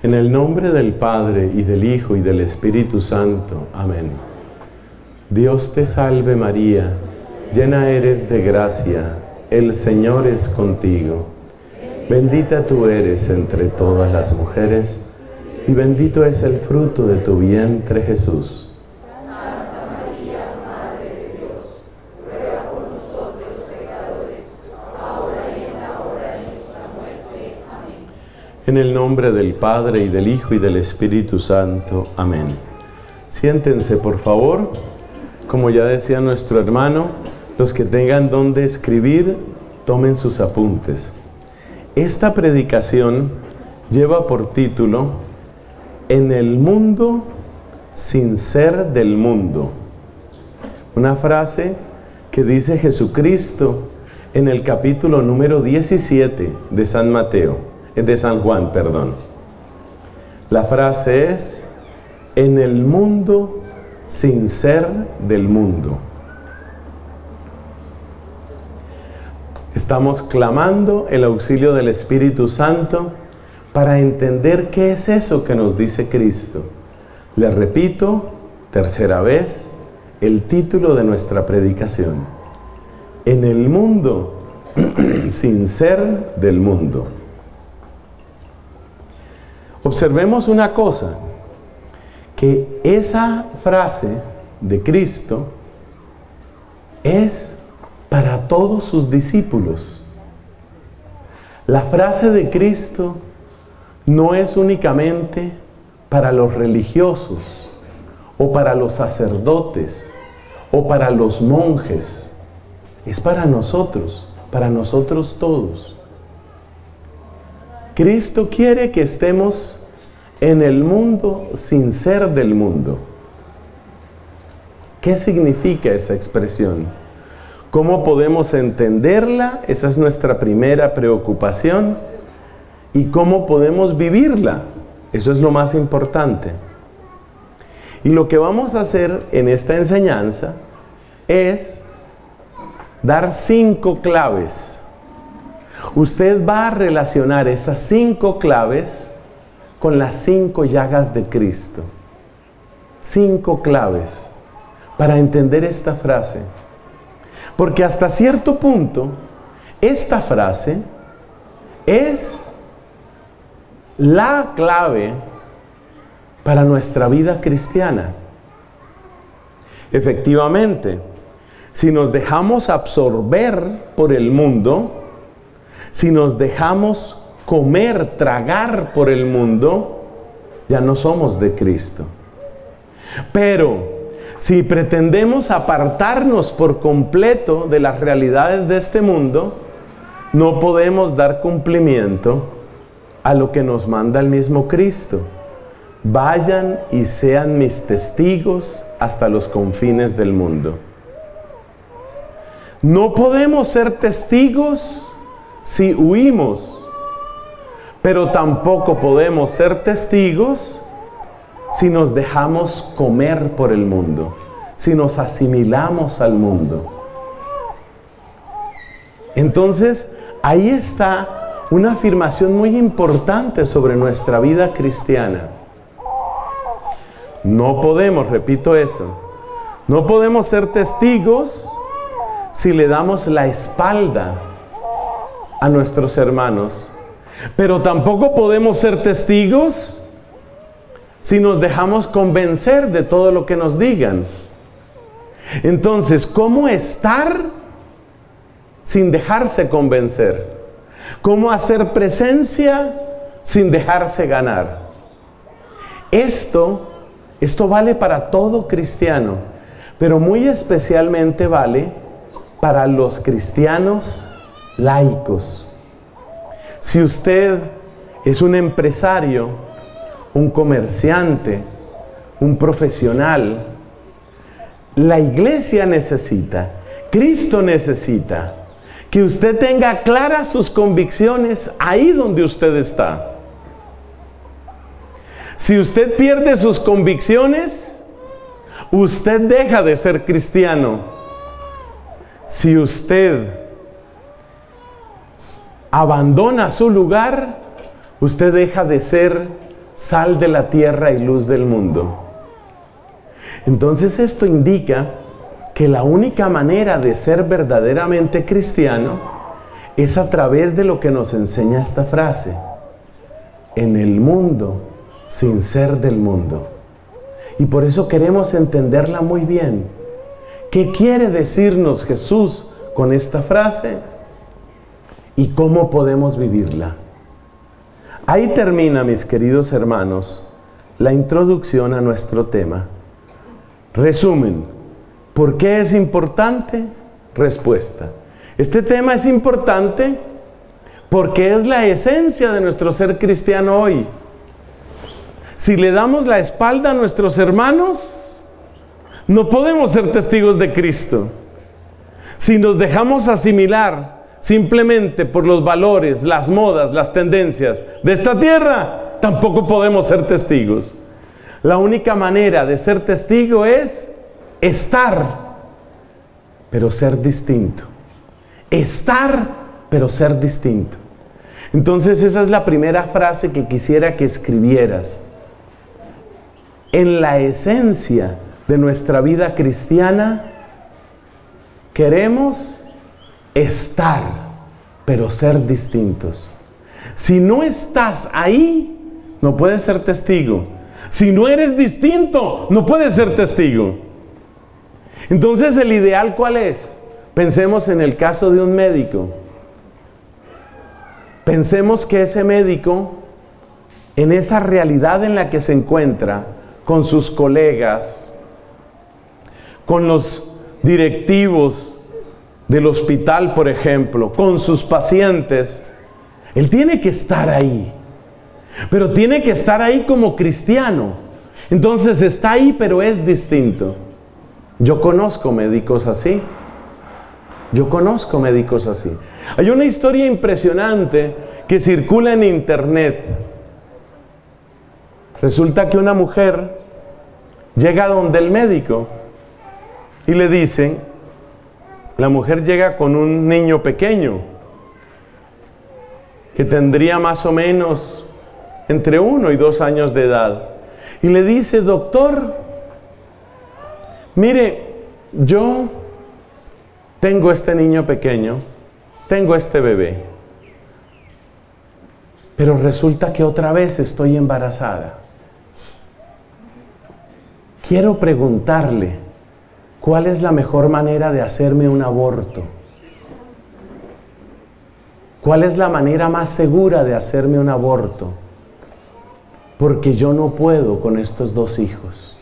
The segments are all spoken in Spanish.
En el nombre del Padre, y del Hijo, y del Espíritu Santo. Amén. Dios te salve María, llena eres de gracia, el Señor es contigo. Bendita tú eres entre todas las mujeres, y bendito es el fruto de tu vientre, Jesús. Santa María, Madre de Dios, ruega por nosotros pecadores, ahora y en la hora de nuestra muerte. Amén. En el nombre del Padre, y del Hijo, y del Espíritu Santo. Amén. Siéntense, por favor. Como ya decía nuestro hermano, los que tengan donde escribir, tomen sus apuntes. Esta predicación lleva por título En el mundo sin ser del mundo. Una frase que dice Jesucristo en el capítulo número 17 de San Juan, perdón. La frase es: en el mundo sin ser del mundo. Estamos clamando el auxilio del Espíritu Santo para entender qué es eso que nos dice Cristo. Les repito, tercera vez, el título de nuestra predicación: en el mundo sin ser del mundo. Observemos una cosa, que esa frase de Cristo es para todos sus discípulos. La frase de Cristo no es únicamente para los religiosos, o para los sacerdotes, o para los monjes. Es para nosotros todos. Cristo quiere que estemos en el mundo sin ser del mundo. ¿Qué significa esa expresión? ¿Cómo podemos entenderla? Esa es nuestra primera preocupación. ¿Y cómo podemos vivirla? Eso es lo más importante. Y lo que vamos a hacer en esta enseñanza es dar 5 claves. Usted va a relacionar esas 5 claves con las 5 llagas de Cristo. 5 claves para entender esta frase. Porque hasta cierto punto, esta frase es la clave para nuestra vida cristiana. Efectivamente, si nos dejamos absorber por el mundo, si nos dejamos comer, tragar por el mundo, ya no somos de Cristo. Pero si pretendemos apartarnos por completo de las realidades de este mundo, no podemos dar cumplimiento a lo que nos manda el mismo Cristo. Vayan y sean mis testigos hasta los confines del mundo. No podemos ser testigos si huimos, pero tampoco podemos ser testigos si nos dejamos comer por el mundo, si nos asimilamos al mundo. Entonces, ahí está una afirmación muy importante sobre nuestra vida cristiana. No podemos, repito eso, no podemos ser testigos si le damos la espalda a nuestros hermanos, pero tampoco podemos ser testigos si nos dejamos convencer de todo lo que nos digan. Entonces, ¿cómo estar sin dejarse convencer? ¿Cómo hacer presencia sin dejarse ganar? Esto vale para todo cristiano, pero muy especialmente vale para los cristianos laicos. Si usted es un empresario, un comerciante, un profesional, la iglesia necesita, Cristo necesita que usted tenga claras sus convicciones ahí donde usted está. Si usted pierde sus convicciones, usted deja de ser cristiano. Si usted abandona su lugar, usted deja de ser sal de la tierra y luz del mundo. Entonces esto indica que la única manera de ser verdaderamente cristiano es a través de lo que nos enseña esta frase: en el mundo, sin ser del mundo. Y por eso queremos entenderla muy bien. ¿Qué quiere decirnos Jesús con esta frase? ¿Y cómo podemos vivirla? Ahí termina, mis queridos hermanos, la introducción a nuestro tema. Resumen: ¿por qué es importante? Respuesta: este tema es importante porque es la esencia de nuestro ser cristiano hoy. Si le damos la espalda a nuestros hermanos, no podemos ser testigos de Cristo. Si nos dejamos asimilar simplemente por los valores, las modas, las tendencias de esta tierra, tampoco podemos ser testigos. La única manera de ser testigo es estar, pero ser distinto. Estar, pero ser distinto. Entonces esa es la primera frase que quisiera que escribieras. En la esencia de nuestra vida cristiana, queremos estar, pero ser distintos. Si no estás ahí, no puedes ser testigo. Si no eres distinto, no puedes ser testigo. Entonces, ¿el ideal cuál es? Pensemos en el caso de un médico. Pensemos que ese médico, en esa realidad en la que se encuentra, con sus colegas, con los directivos del hospital, por ejemplo, con sus pacientes, él tiene que estar ahí. Pero tiene que estar ahí como cristiano. Entonces está ahí, pero es distinto. Yo conozco médicos así. Yo conozco médicos así. Hay una historia impresionante que circula en internet. Resulta que una mujer llega donde el médico y le dicen, la mujer llega con un niño pequeño que tendría más o menos entre 1 y 2 años de edad, y le dice: doctor, mire, yo tengo este niño pequeño, tengo este bebé, pero resulta que otra vez estoy embarazada. Quiero preguntarle, ¿cuál es la mejor manera de hacerme un aborto? ¿Cuál es la manera más segura de hacerme un aborto? Porque yo no puedo con estos 2 hijos.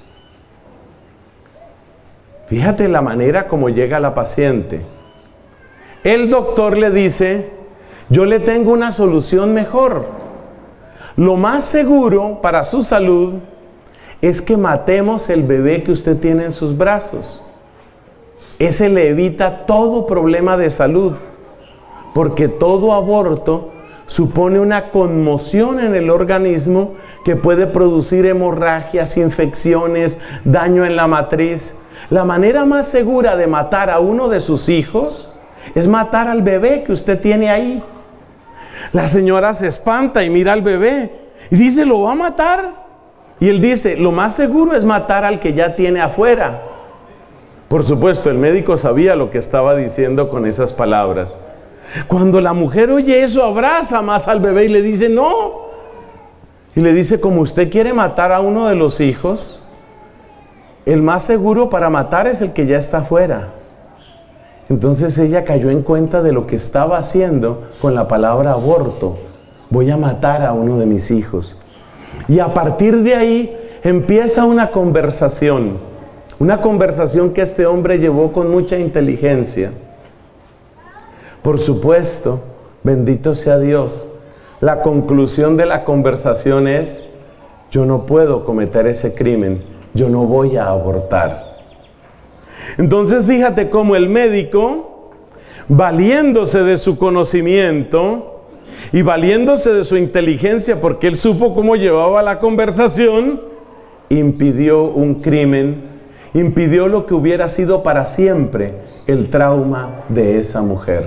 Fíjate la manera como llega la paciente. El doctor le dice: yo le tengo una solución mejor. Lo más seguro para su salud es que matemos el bebé que usted tiene en sus brazos. Ese le evita todo problema de salud, porque todo aborto supone una conmoción en el organismo que puede producir hemorragias, infecciones, daño en la matriz. La manera más segura de matar a uno de sus hijos es matar al bebé que usted tiene ahí. La señora se espanta y mira al bebé y dice: ¿lo va a matar? Y él dice: lo más seguro es matar al que ya tiene afuera. Por supuesto, el médico sabía lo que estaba diciendo con esas palabras. Cuando la mujer oye eso, abraza más al bebé y le dice: no. Y le dice: como usted quiere matar a uno de los hijos, el más seguro para matar es el que ya está afuera. Entonces ella cayó en cuenta de lo que estaba haciendo con la palabra aborto. Voy a matar a uno de mis hijos. Y a partir de ahí empieza una conversación que este hombre llevó con mucha inteligencia. Por supuesto, bendito sea Dios, la conclusión de la conversación es: yo no puedo cometer ese crimen, yo no voy a abortar. Entonces fíjate cómo el médico, valiéndose de su conocimiento y valiéndose de su inteligencia, porque él supo cómo llevaba la conversación, impidió un crimen, impidió lo que hubiera sido para siempre el trauma de esa mujer.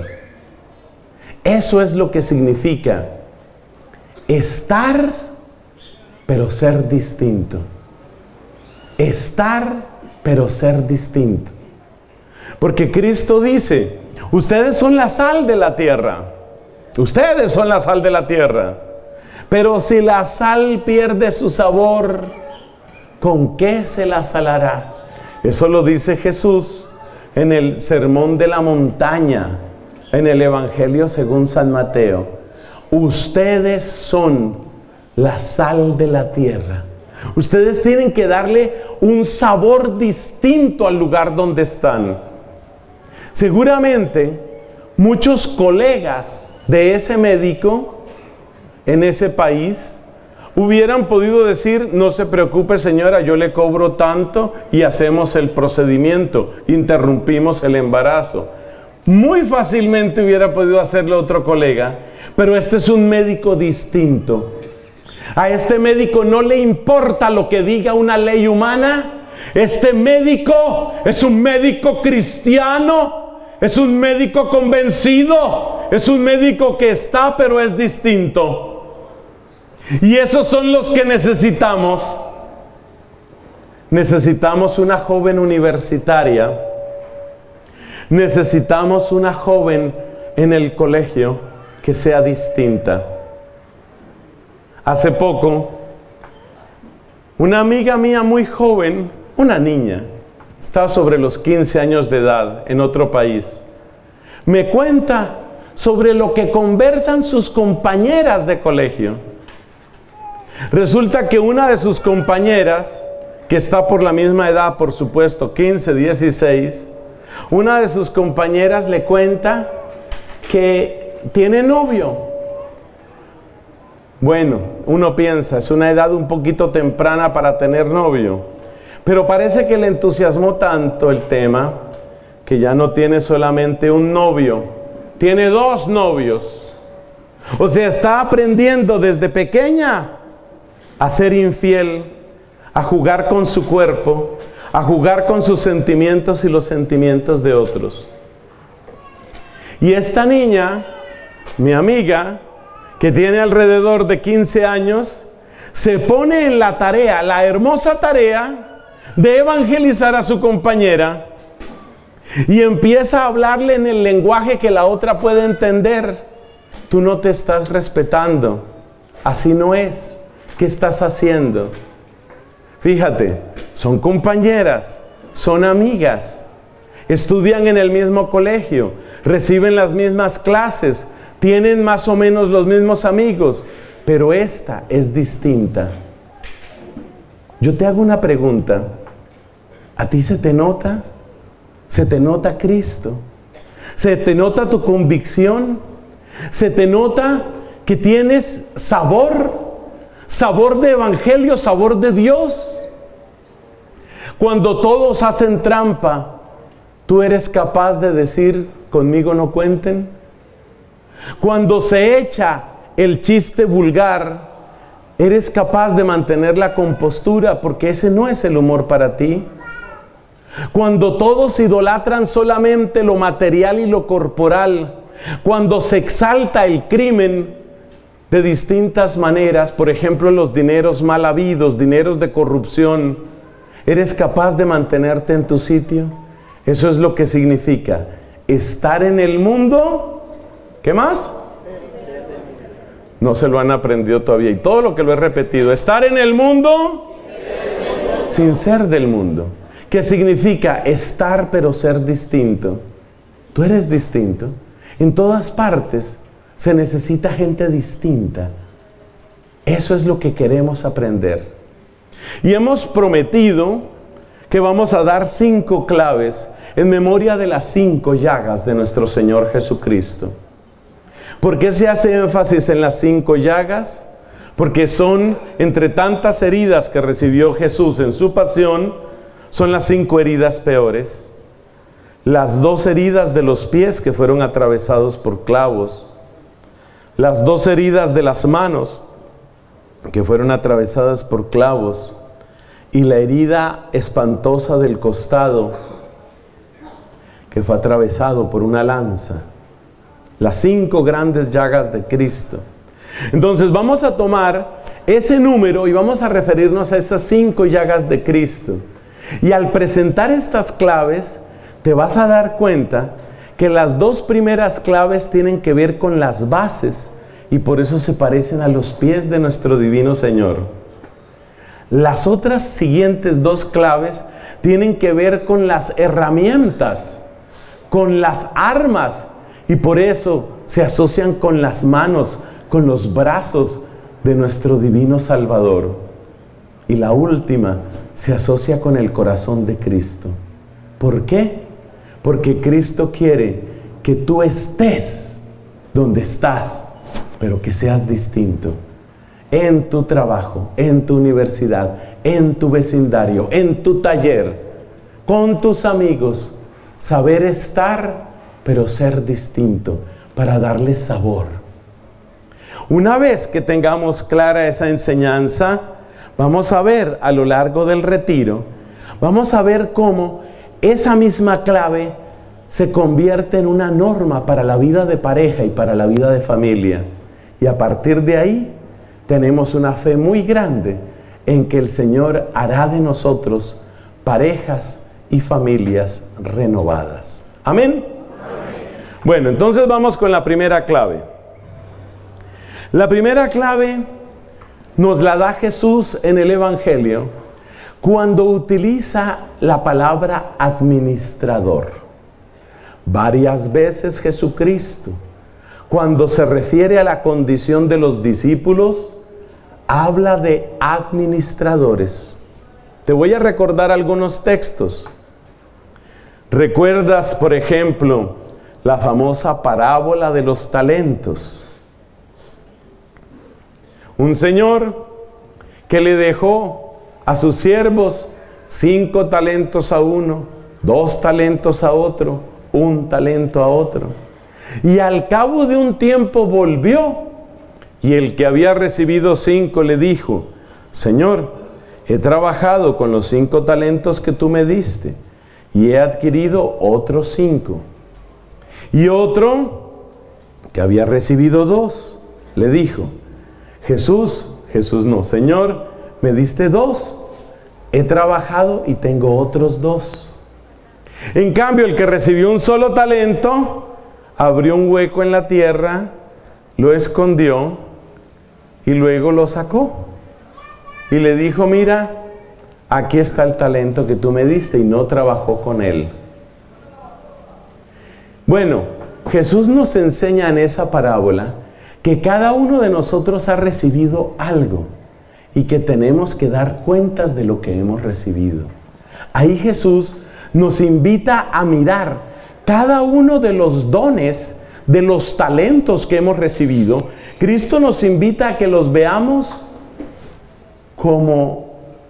Eso es lo que significa estar, pero ser distinto. Estar, pero ser distinto. Porque Cristo dice, ustedes son la sal de la tierra. Ustedes son la sal de la tierra. Pero si la sal pierde su sabor, ¿con qué se la salará? Eso lo dice Jesús en el Sermón de la Montaña, en el Evangelio según San Mateo. Ustedes son la sal de la tierra. Ustedes tienen que darle un sabor distinto al lugar donde están. Seguramente muchos colegas de ese médico en ese país hubieran podido decir, no se preocupe señora, yo le cobro tanto y hacemos el procedimiento, interrumpimos el embarazo. Muy fácilmente hubiera podido hacerlo otro colega, pero este es un médico distinto. A este médico no le importa lo que diga una ley humana. Este médico es un médico cristiano, es un médico convencido, es un médico que está, pero es distinto. Y esos son los que necesitamos. Necesitamos una joven universitaria. Necesitamos una joven en el colegio que sea distinta. Hace poco, una amiga mía muy joven, una niña, estaba sobre los 15 años de edad en otro país, me cuenta sobre lo que conversan sus compañeras de colegio. Resulta que una de sus compañeras, que está por la misma edad, por supuesto, 15, 16, una de sus compañeras le cuenta que tiene novio. Bueno, uno piensa, es una edad un poquito temprana para tener novio, pero parece que le entusiasmó tanto el tema que ya no tiene solamente un novio, tiene 2 novios. O sea, está aprendiendo desde pequeña a ser infiel, a jugar con su cuerpo, a jugar con sus sentimientos y los sentimientos de otros. Y esta niña, mi amiga, que tiene alrededor de 15 años, se pone en la tarea, la hermosa tarea de evangelizar a su compañera y empieza a hablarle en el lenguaje que la otra puede entender. Tú no te estás respetando, así no es. ¿Qué estás haciendo? Fíjate, son compañeras, son amigas, estudian en el mismo colegio, reciben las mismas clases, tienen más o menos los mismos amigos, pero esta es distinta. Yo te hago una pregunta. ¿A ti se te nota? ¿Se te nota Cristo? ¿Se te nota tu convicción? ¿Se te nota que tienes sabor? Sabor de evangelio, sabor de Dios. Cuando todos hacen trampa, ¿tú eres capaz de decir, conmigo no cuenten? Cuando se echa el chiste vulgar, ¿eres capaz de mantener la compostura? Porque ese no es el humor para ti. Cuando todos idolatran solamente lo material y lo corporal, cuando se exalta el crimen de distintas maneras, por ejemplo los dineros mal habidos, dineros de corrupción, ¿eres capaz de mantenerte en tu sitio? Eso es lo que significa estar en el mundo. ¿Qué más? No se lo han aprendido todavía, y todo lo que lo he repetido: estar en el mundo sin ser del mundo. ¿Qué significa? Estar pero ser distinto. Tú eres distinto. En todas partes se necesita gente distinta. Eso es lo que queremos aprender. Y hemos prometido que vamos a dar 5 claves en memoria de las 5 llagas de nuestro Señor Jesucristo. ¿Por qué se hace énfasis en las 5 llagas? Porque son, entre tantas heridas que recibió Jesús en su pasión, son las 5 heridas peores. Las 2 heridas de los pies que fueron atravesados por clavos. Las 2 heridas de las manos que fueron atravesadas por clavos. Y la herida espantosa del costado que fue atravesado por una lanza. Las 5 grandes llagas de Cristo. Entonces vamos a tomar ese número y vamos a referirnos a esas 5 llagas de Cristo. Y al presentar estas claves, te vas a dar cuenta que las 2 primeras claves tienen que ver con las bases y por eso se parecen a los pies de nuestro divino Señor. Las otras siguientes 2 claves tienen que ver con las herramientas, con las armas, y por eso se asocian con las manos, con los brazos de nuestro divino Salvador. Y la última se asocia con el corazón de Cristo. ¿Por qué? Porque Cristo quiere que tú estés donde estás, pero que seas distinto. En tu trabajo, en tu universidad, en tu vecindario, en tu taller, con tus amigos, saber estar, pero ser distinto, para darle sabor. Una vez que tengamos clara esa enseñanza, vamos a ver a lo largo del retiro, vamos a ver cómo esa misma clave se convierte en una norma para la vida de pareja y para la vida de familia. Y a partir de ahí, tenemos una fe muy grande en que el Señor hará de nosotros parejas y familias renovadas. ¿Amén? Amén. Bueno, entonces vamos con la primera clave. La primera clave nos la da Jesús en el Evangelio cuando utiliza la palabra administrador. Varias veces Jesucristo, cuando se refiere a la condición de los discípulos, habla de administradores. Te voy a recordar algunos textos. ¿Recuerdas, por ejemplo, la famosa parábola de los talentos? Un señor que le dejó a sus siervos 5 talentos a uno, 2 talentos a otro, 1 talento a otro. Y al cabo de un tiempo volvió, y el que había recibido 5 le dijo: Señor, he trabajado con los 5 talentos que tú me diste, y he adquirido otros 5. Y otro, que había recibido 2, le dijo: Señor, me diste 2, he trabajado y tengo otros 2. En cambio, el que recibió un solo talento, abrió un hueco en la tierra, lo escondió y luego lo sacó. Y le dijo: mira, aquí está el talento que tú me diste, y no trabajó con él. Bueno, Jesús nos enseña en esa parábola que cada uno de nosotros ha recibido algo y que tenemos que dar cuentas de lo que hemos recibido. Ahí Jesús nos invita a mirar cada uno de los dones, de los talentos que hemos recibido. Cristo nos invita a que los veamos como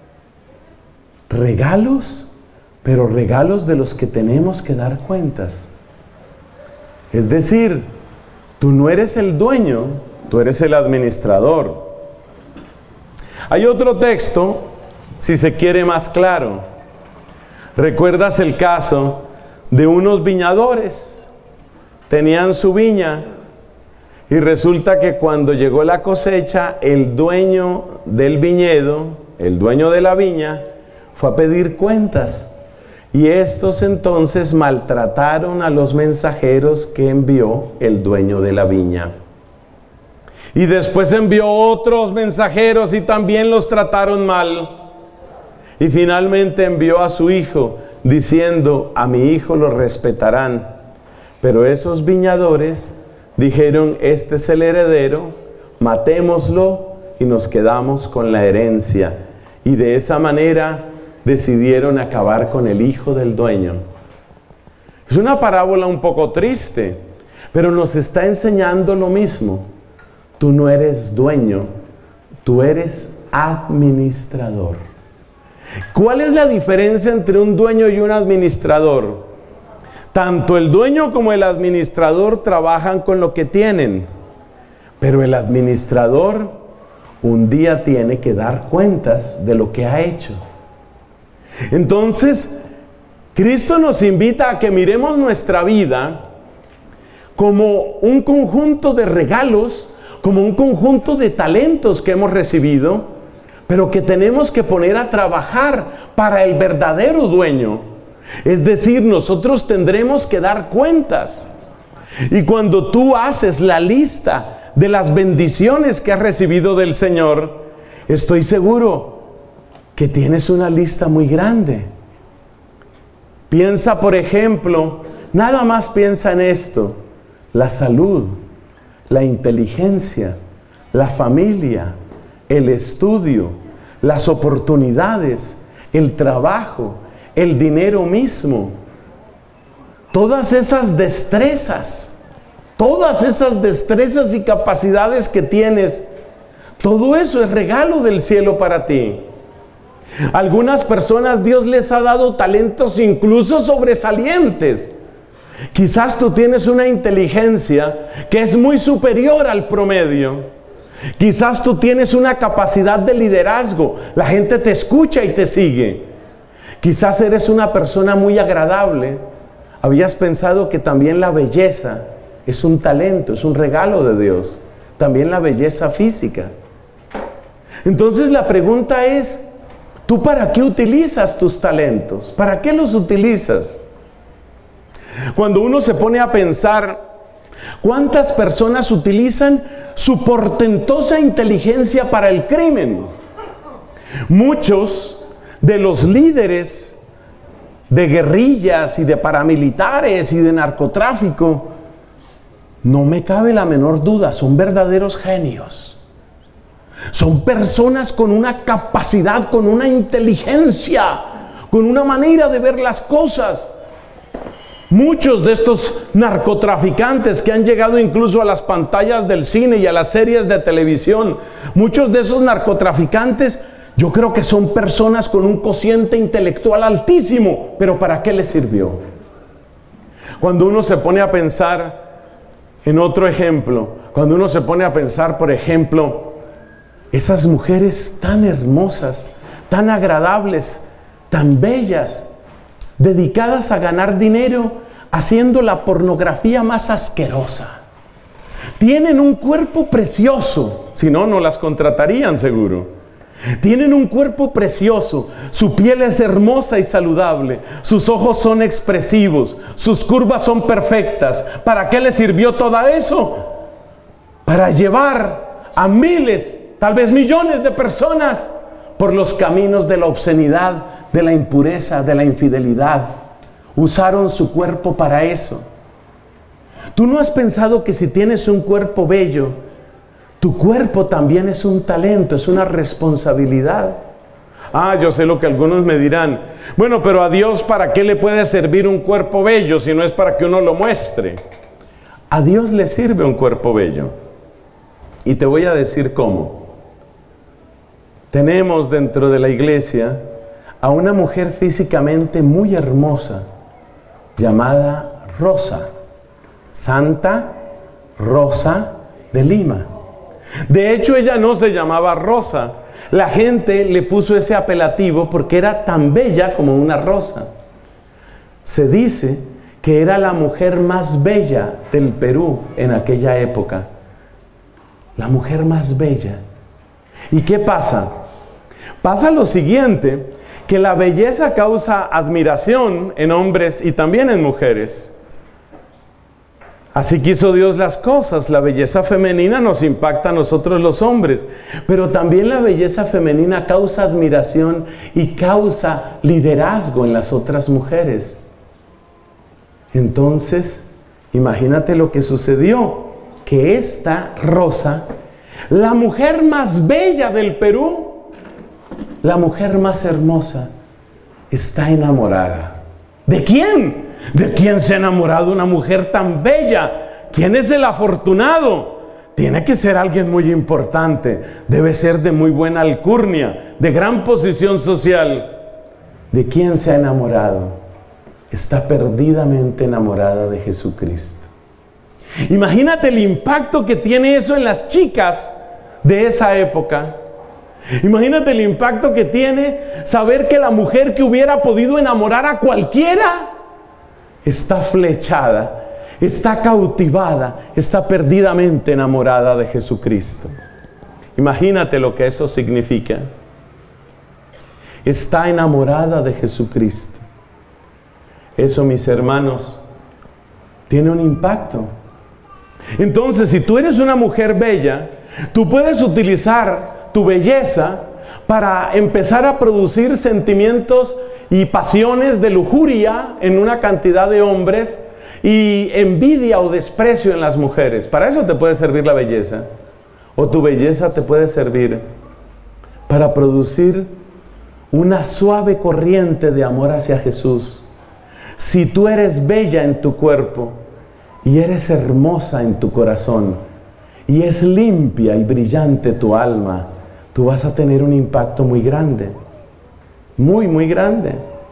regalos, pero regalos de los que tenemos que dar cuentas. Es decir, tú no eres el dueño, tú eres el administrador. Hay otro texto, si se quiere más claro. ¿Recuerdas el caso de unos viñadores? Tenían su viña y resulta que cuando llegó la cosecha, el dueño del viñedo, el dueño de la viña, fue a pedir cuentas. Y estos entonces maltrataron a los mensajeros que envió el dueño de la viña. Y después envió otros mensajeros y también los trataron mal. Y finalmente envió a su hijo diciendo: a mi hijo lo respetarán. Pero esos viñadores dijeron: este es el heredero, matémoslo y nos quedamos con la herencia. Y de esa manera decidieron acabar con el hijo del dueño. Es una parábola un poco triste, pero nos está enseñando lo mismo. Tú no eres dueño, tú eres administrador. ¿Cuál es la diferencia entre un dueño y un administrador? Tanto el dueño como el administrador trabajan con lo que tienen, pero el administrador un día tiene que dar cuentas de lo que ha hecho. Entonces, Cristo nos invita a que miremos nuestra vida como un conjunto de regalos, como un conjunto de talentos que hemos recibido, pero que tenemos que poner a trabajar para el verdadero dueño. Es decir, nosotros tendremos que dar cuentas. Y cuando tú haces la lista de las bendiciones que has recibido del Señor, estoy seguro que tienes una lista muy grande. Piensa, por ejemplo, nada más piensa en esto: la salud, la inteligencia, la familia, el estudio, las oportunidades, el trabajo, el dinero mismo. Todas esas destrezas y capacidades que tienes, todo eso es regalo del cielo para ti. Algunas personas Dios les ha dado talentos incluso sobresalientes. Quizás tú tienes una inteligencia que es muy superior al promedio. Quizás tú tienes una capacidad de liderazgo. La gente te escucha y te sigue. Quizás eres una persona muy agradable. Habías pensado que también la belleza es un talento, es un regalo de Dios. También la belleza física. Entonces la pregunta es: ¿tú para qué utilizas tus talentos? ¿Para qué los utilizas? Cuando uno se pone a pensar, ¿cuántas personas utilizan su portentosa inteligencia para el crimen? Muchos de los líderes de guerrillas y de paramilitares y de narcotráfico, no me cabe la menor duda, son verdaderos genios. Son personas con una capacidad, con una inteligencia, con una manera de ver las cosas. Muchos de estos narcotraficantes que han llegado incluso a las pantallas del cine y a las series de televisión, muchos de esos narcotraficantes, yo creo que son personas con un cociente intelectual altísimo, pero ¿para qué les sirvió? Cuando uno se pone a pensar en otro ejemplo, cuando uno se pone a pensar, por ejemplo, esas mujeres tan hermosas, tan agradables, tan bellas, dedicadas a ganar dinero haciendo la pornografía más asquerosa. Tienen un cuerpo precioso, si no, no las contratarían seguro. Tienen un cuerpo precioso, su piel es hermosa y saludable, sus ojos son expresivos, sus curvas son perfectas. ¿Para qué les sirvió todo eso? Para llevar a miles, tal vez millones de personas por los caminos de la obscenidad, de la impureza, de la infidelidad. Usaron su cuerpo para eso. ¿Tú no has pensado que si tienes un cuerpo bello, tu cuerpo también es un talento, es una responsabilidad? Yo sé lo que algunos me dirán. Bueno, pero a Dios, ¿para qué le puede servir un cuerpo bello si no es para que uno lo muestre? A Dios le sirve un cuerpo bello. Y te voy a decir cómo. Tenemos dentro de la iglesia a una mujer físicamente muy hermosa, llamada Rosa, Santa Rosa de Lima. De hecho, ella no se llamaba Rosa. La gente le puso ese apelativo porque era tan bella como una rosa. Se dice que era la mujer más bella del Perú en aquella época. La mujer más bella. ¿Y qué pasa? Pasa lo siguiente, que la belleza causa admiración en hombres y también en mujeres. Así quiso Dios las cosas. La belleza femenina nos impacta a nosotros los hombres, pero también la belleza femenina causa admiración y causa liderazgo en las otras mujeres. Entonces, imagínate lo que sucedió, que esta Rosa, la mujer más bella del Perú, la mujer más hermosa, está enamorada. ¿De quién? ¿De quién se ha enamorado una mujer tan bella? ¿Quién es el afortunado? Tiene que ser alguien muy importante. Debe ser de muy buena alcurnia, de gran posición social. ¿De quién se ha enamorado? Está perdidamente enamorada de Jesucristo. Imagínate el impacto que tiene eso en las chicas de esa época. Imagínate el impacto que tiene saber que la mujer que hubiera podido enamorar a cualquiera está flechada está cautivada, está perdidamente enamorada de Jesucristo. Imagínate lo que eso significa. Está enamorada de Jesucristo. Eso, mis hermanos, tiene un impacto. Entonces, si tú eres una mujer bella, tú puedes utilizar tu belleza para empezar a producir sentimientos y pasiones de lujuria en una cantidad de hombres y envidia o desprecio en las mujeres. Para eso te puede servir la belleza. O tu belleza te puede servir para producir una suave corriente de amor hacia Jesús. Si tú eres bella en tu cuerpo y eres hermosa en tu corazón y es limpia y brillante tu alma, tú vas a tener un impacto muy grande, muy, muy grande.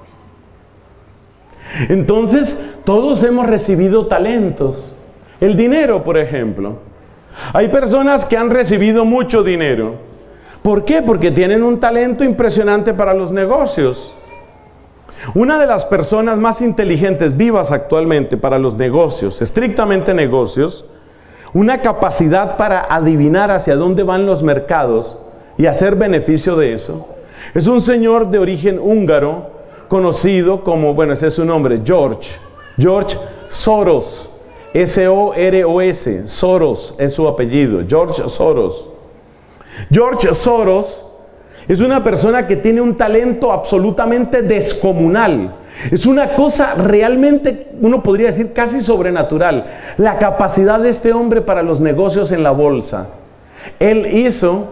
Entonces, todos hemos recibido talentos. El dinero, por ejemplo. Hay personas que han recibido mucho dinero. ¿Por qué? Porque tienen un talento impresionante para los negocios. Una de las personas más inteligentes vivas actualmente para los negocios, estrictamente negocios, una capacidad para adivinar hacia dónde van los mercados y hacer beneficio de eso, es un señor de origen húngaro, conocido como, bueno, ese es su nombre, George Soros, S-O-R-O-S, Soros es su apellido, George Soros. George Soros es una persona que tiene un talento absolutamente descomunal. Es una cosa realmente, uno podría decir, casi sobrenatural. La capacidad de este hombre para los negocios en la bolsa. Él hizo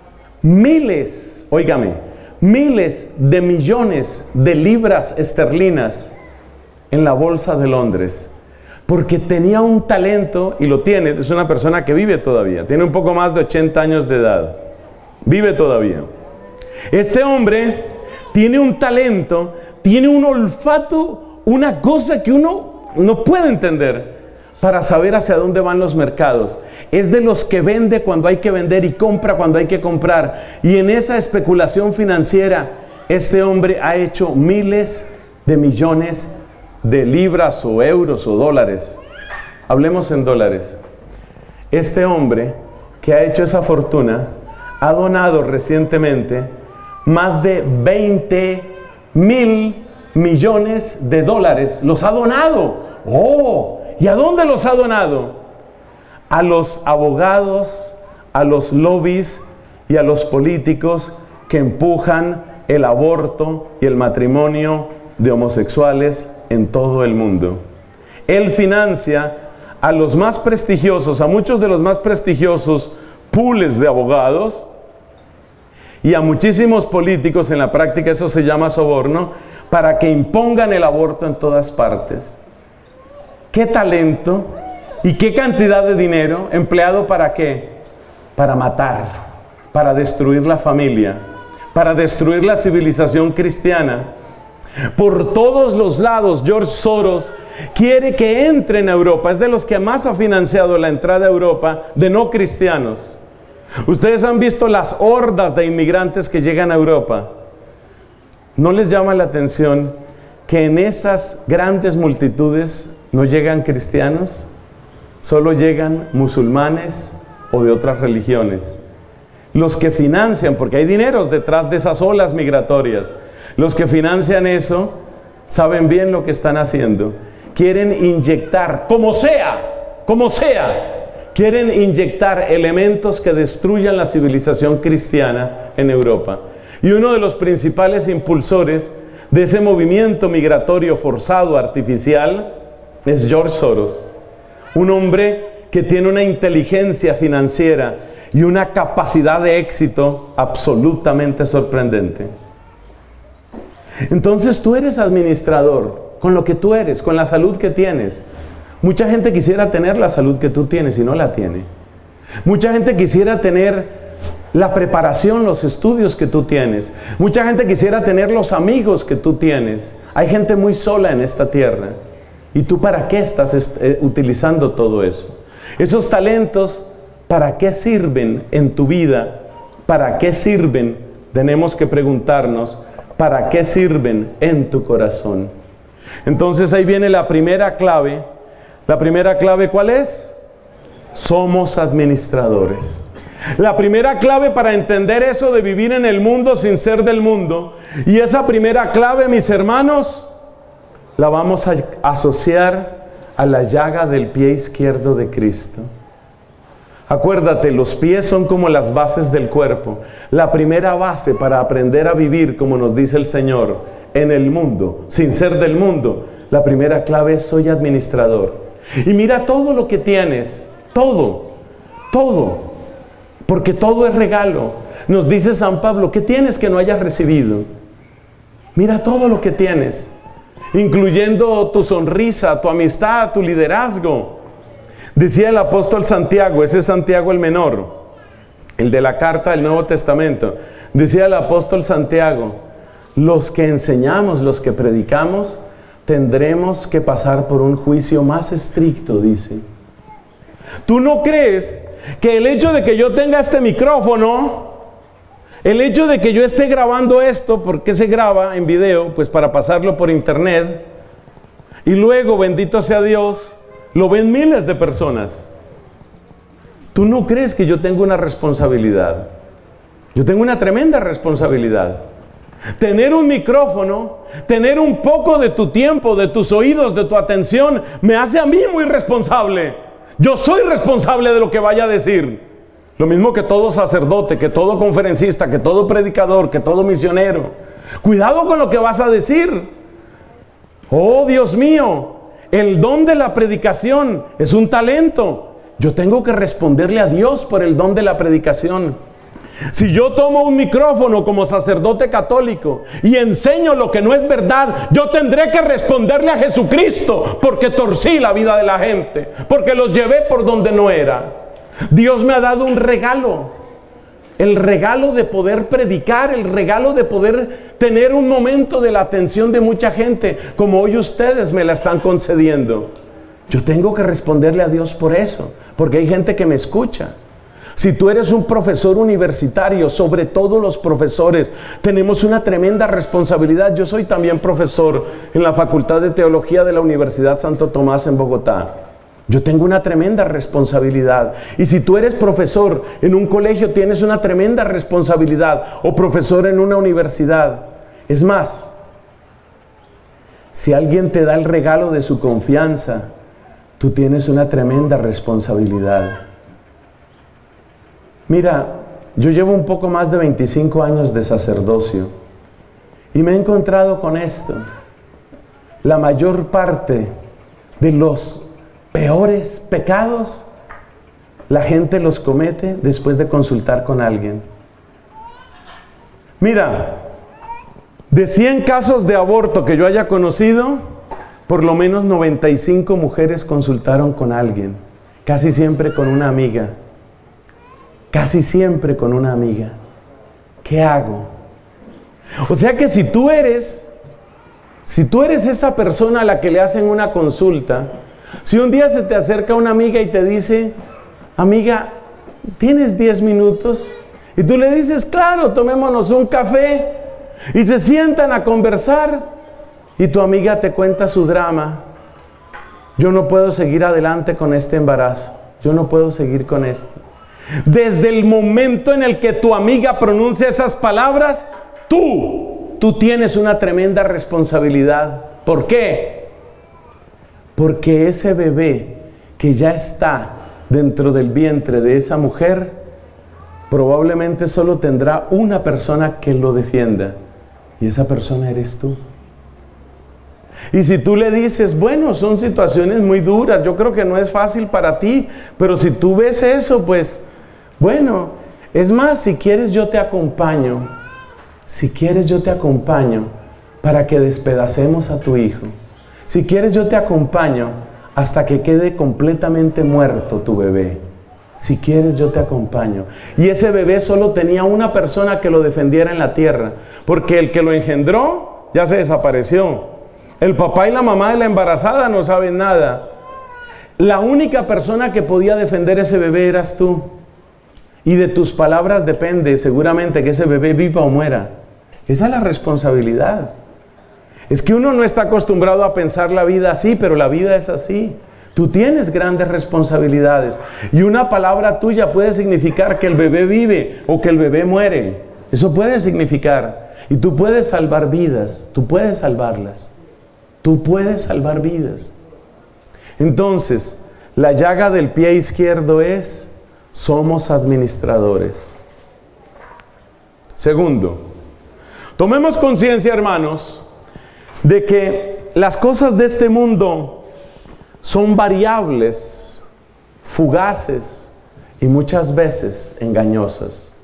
miles, óigame, miles de millones de libras esterlinas en la bolsa de Londres. Porque tenía un talento, y lo tiene, es una persona que vive todavía. Tiene un poco más de 80 años de edad. Vive todavía. Este hombre tiene un talento, tiene un olfato, una cosa que uno no puede entender para saber hacia dónde van los mercados. Es de los que vende cuando hay que vender y compra cuando hay que comprar. Y en esa especulación financiera, este hombre ha hecho miles de millones de libras o euros o dólares. Hablemos en dólares. Este hombre que ha hecho esa fortuna ha donado recientemente más de 20.000 millones de dólares. Los ha donado. ¡Oh! ¿Y a dónde los ha donado? A los abogados, a los lobbies y a los políticos que empujan el aborto y el matrimonio de homosexuales en todo el mundo. Él financia a los más prestigiosos, a muchos de los más prestigiosos pools de abogados y a muchísimos políticos. En la práctica eso se llama soborno, para que impongan el aborto en todas partes. ¿Qué talento y qué cantidad de dinero empleado para qué? Para matar, para destruir la familia, para destruir la civilización cristiana. Por todos los lados, George Soros quiere que entren a Europa. Es de los que más ha financiado la entrada a Europa de no cristianos. Ustedes han visto las hordas de inmigrantes que llegan a Europa. ¿No les llama la atención que en esas grandes multitudes no llegan cristianos? Solo llegan musulmanes o de otras religiones. Los que financian, porque hay dineros detrás de esas olas migratorias, los que financian eso saben bien lo que están haciendo. Quieren inyectar, como sea, quieren inyectar elementos que destruyan la civilización cristiana en Europa. Y uno de los principales impulsores de ese movimiento migratorio forzado, artificial, es George Soros. Un hombre que tiene una inteligencia financiera y una capacidad de éxito absolutamente sorprendente. Entonces tú eres administrador con lo que tú eres, con la salud que tienes. Mucha gente quisiera tener la salud que tú tienes y no la tiene. Mucha gente quisiera tener la preparación, los estudios que tú tienes. Mucha gente quisiera tener los amigos que tú tienes. Hay gente muy sola en esta tierra. ¿Y tú para qué estás utilizando todo eso? Esos talentos, ¿para qué sirven en tu vida? ¿Para qué sirven? Tenemos que preguntarnos, ¿para qué sirven en tu corazón? Entonces ahí viene la primera clave La primera clave, ¿cuál es? Somos administradores. La primera clave para entender eso de vivir en el mundo sin ser del mundo, y esa primera clave, mis hermanos, la vamos a asociar a la llaga del pie izquierdo de Cristo. Acuérdate, los pies son como las bases del cuerpo. La primera base para aprender a vivir, como nos dice el Señor, en el mundo, sin ser del mundo, la primera clave es: soy administrador. Y mira todo lo que tienes, todo, porque todo es regalo. Nos dice San Pablo: ¿qué tienes que no hayas recibido? Mira todo lo que tienes, incluyendo tu sonrisa, tu amistad, tu liderazgo. Decía el apóstol Santiago, ese es Santiago el menor, el de la carta del Nuevo Testamento. Decía el apóstol Santiago: los que enseñamos, los que predicamos, tendremos que pasar por un juicio más estricto, dice. ¿Tú no crees que el hecho de que yo tenga este micrófono, el hecho de que yo esté grabando esto, porque se graba en video, pues para pasarlo por internet, y luego, bendito sea Dios, lo ven miles de personas? ¿Tú no crees que yo tengo una responsabilidad? Yo tengo una tremenda responsabilidad. Tener un micrófono, tener un poco de tu tiempo, de tus oídos, de tu atención, me hace a mí muy responsable. Yo soy responsable de lo que vaya a decir. Lo mismo que todo sacerdote, que todo conferencista, que todo predicador, que todo misionero. Cuidado con lo que vas a decir. Oh, Dios mío, el don de la predicación es un talento. Yo tengo que responderle a Dios por el don de la predicación. Si yo tomo un micrófono como sacerdote católico y enseño lo que no es verdad, yo tendré que responderle a Jesucristo, porque torcí la vida de la gente, porque los llevé por donde no era. Dios me ha dado un regalo, el regalo de poder predicar, el regalo de poder tener un momento de la atención de mucha gente, como hoy ustedes me la están concediendo. Yo tengo que responderle a Dios por eso, porque hay gente que me escucha. Si tú eres un profesor universitario, sobre todo los profesores, tenemos una tremenda responsabilidad. Yo soy también profesor en la Facultad de Teología de la Universidad Santo Tomás en Bogotá. Yo tengo una tremenda responsabilidad. Y si tú eres profesor en un colegio, tienes una tremenda responsabilidad, o profesor en una universidad. Es más, si alguien te da el regalo de su confianza, tú tienes una tremenda responsabilidad. Mira, yo llevo un poco más de 25 años de sacerdocio y me he encontrado con esto. La mayor parte de los peores pecados, la gente los comete después de consultar con alguien. Mira, de 100 casos de aborto que yo haya conocido, por lo menos 95 mujeres consultaron con alguien, casi siempre con una amiga. Casi siempre con una amiga. ¿Qué hago? O sea que si tú eres esa persona a la que le hacen una consulta, si un día se te acerca una amiga y te dice: amiga, ¿tienes 10 minutos? Y tú le dices: claro, tomémonos un café. Y se sientan a conversar y tu amiga te cuenta su drama. Yo no puedo seguir adelante con este embarazo. Yo no puedo seguir con esto. Desde el momento en el que tu amiga pronuncia esas palabras, tú tienes una tremenda responsabilidad. ¿Por qué? Porque ese bebé que ya está dentro del vientre de esa mujer, probablemente solo tendrá una persona que lo defienda, y esa persona eres tú. Y si tú le dices: bueno, son situaciones muy duras, yo creo que no es fácil para ti, pero si tú ves eso, pues bueno, es más, si quieres yo te acompaño. Si quieres yo te acompaño para que despedacemos a tu hijo. Si quieres yo te acompaño hasta que quede completamente muerto tu bebé. Si quieres yo te acompaño. Y ese bebé solo tenía una persona que lo defendiera en la tierra, porque el que lo engendró ya se desapareció. El papá y la mamá de la embarazada no saben nada. La única persona que podía defender ese bebé eras tú. Y de tus palabras depende seguramente que ese bebé viva o muera. Esa es la responsabilidad. Es que uno no está acostumbrado a pensar la vida así, pero la vida es así. Tú tienes grandes responsabilidades. Y una palabra tuya puede significar que el bebé vive o que el bebé muere. Eso puede significar. Y tú puedes salvar vidas. Tú puedes salvarlas. Tú puedes salvar vidas. Entonces, la llaga del pie izquierdo es: somos administradores. Segundo, tomemos conciencia, hermanos, de que las cosas de este mundo son variables, fugaces y muchas veces engañosas.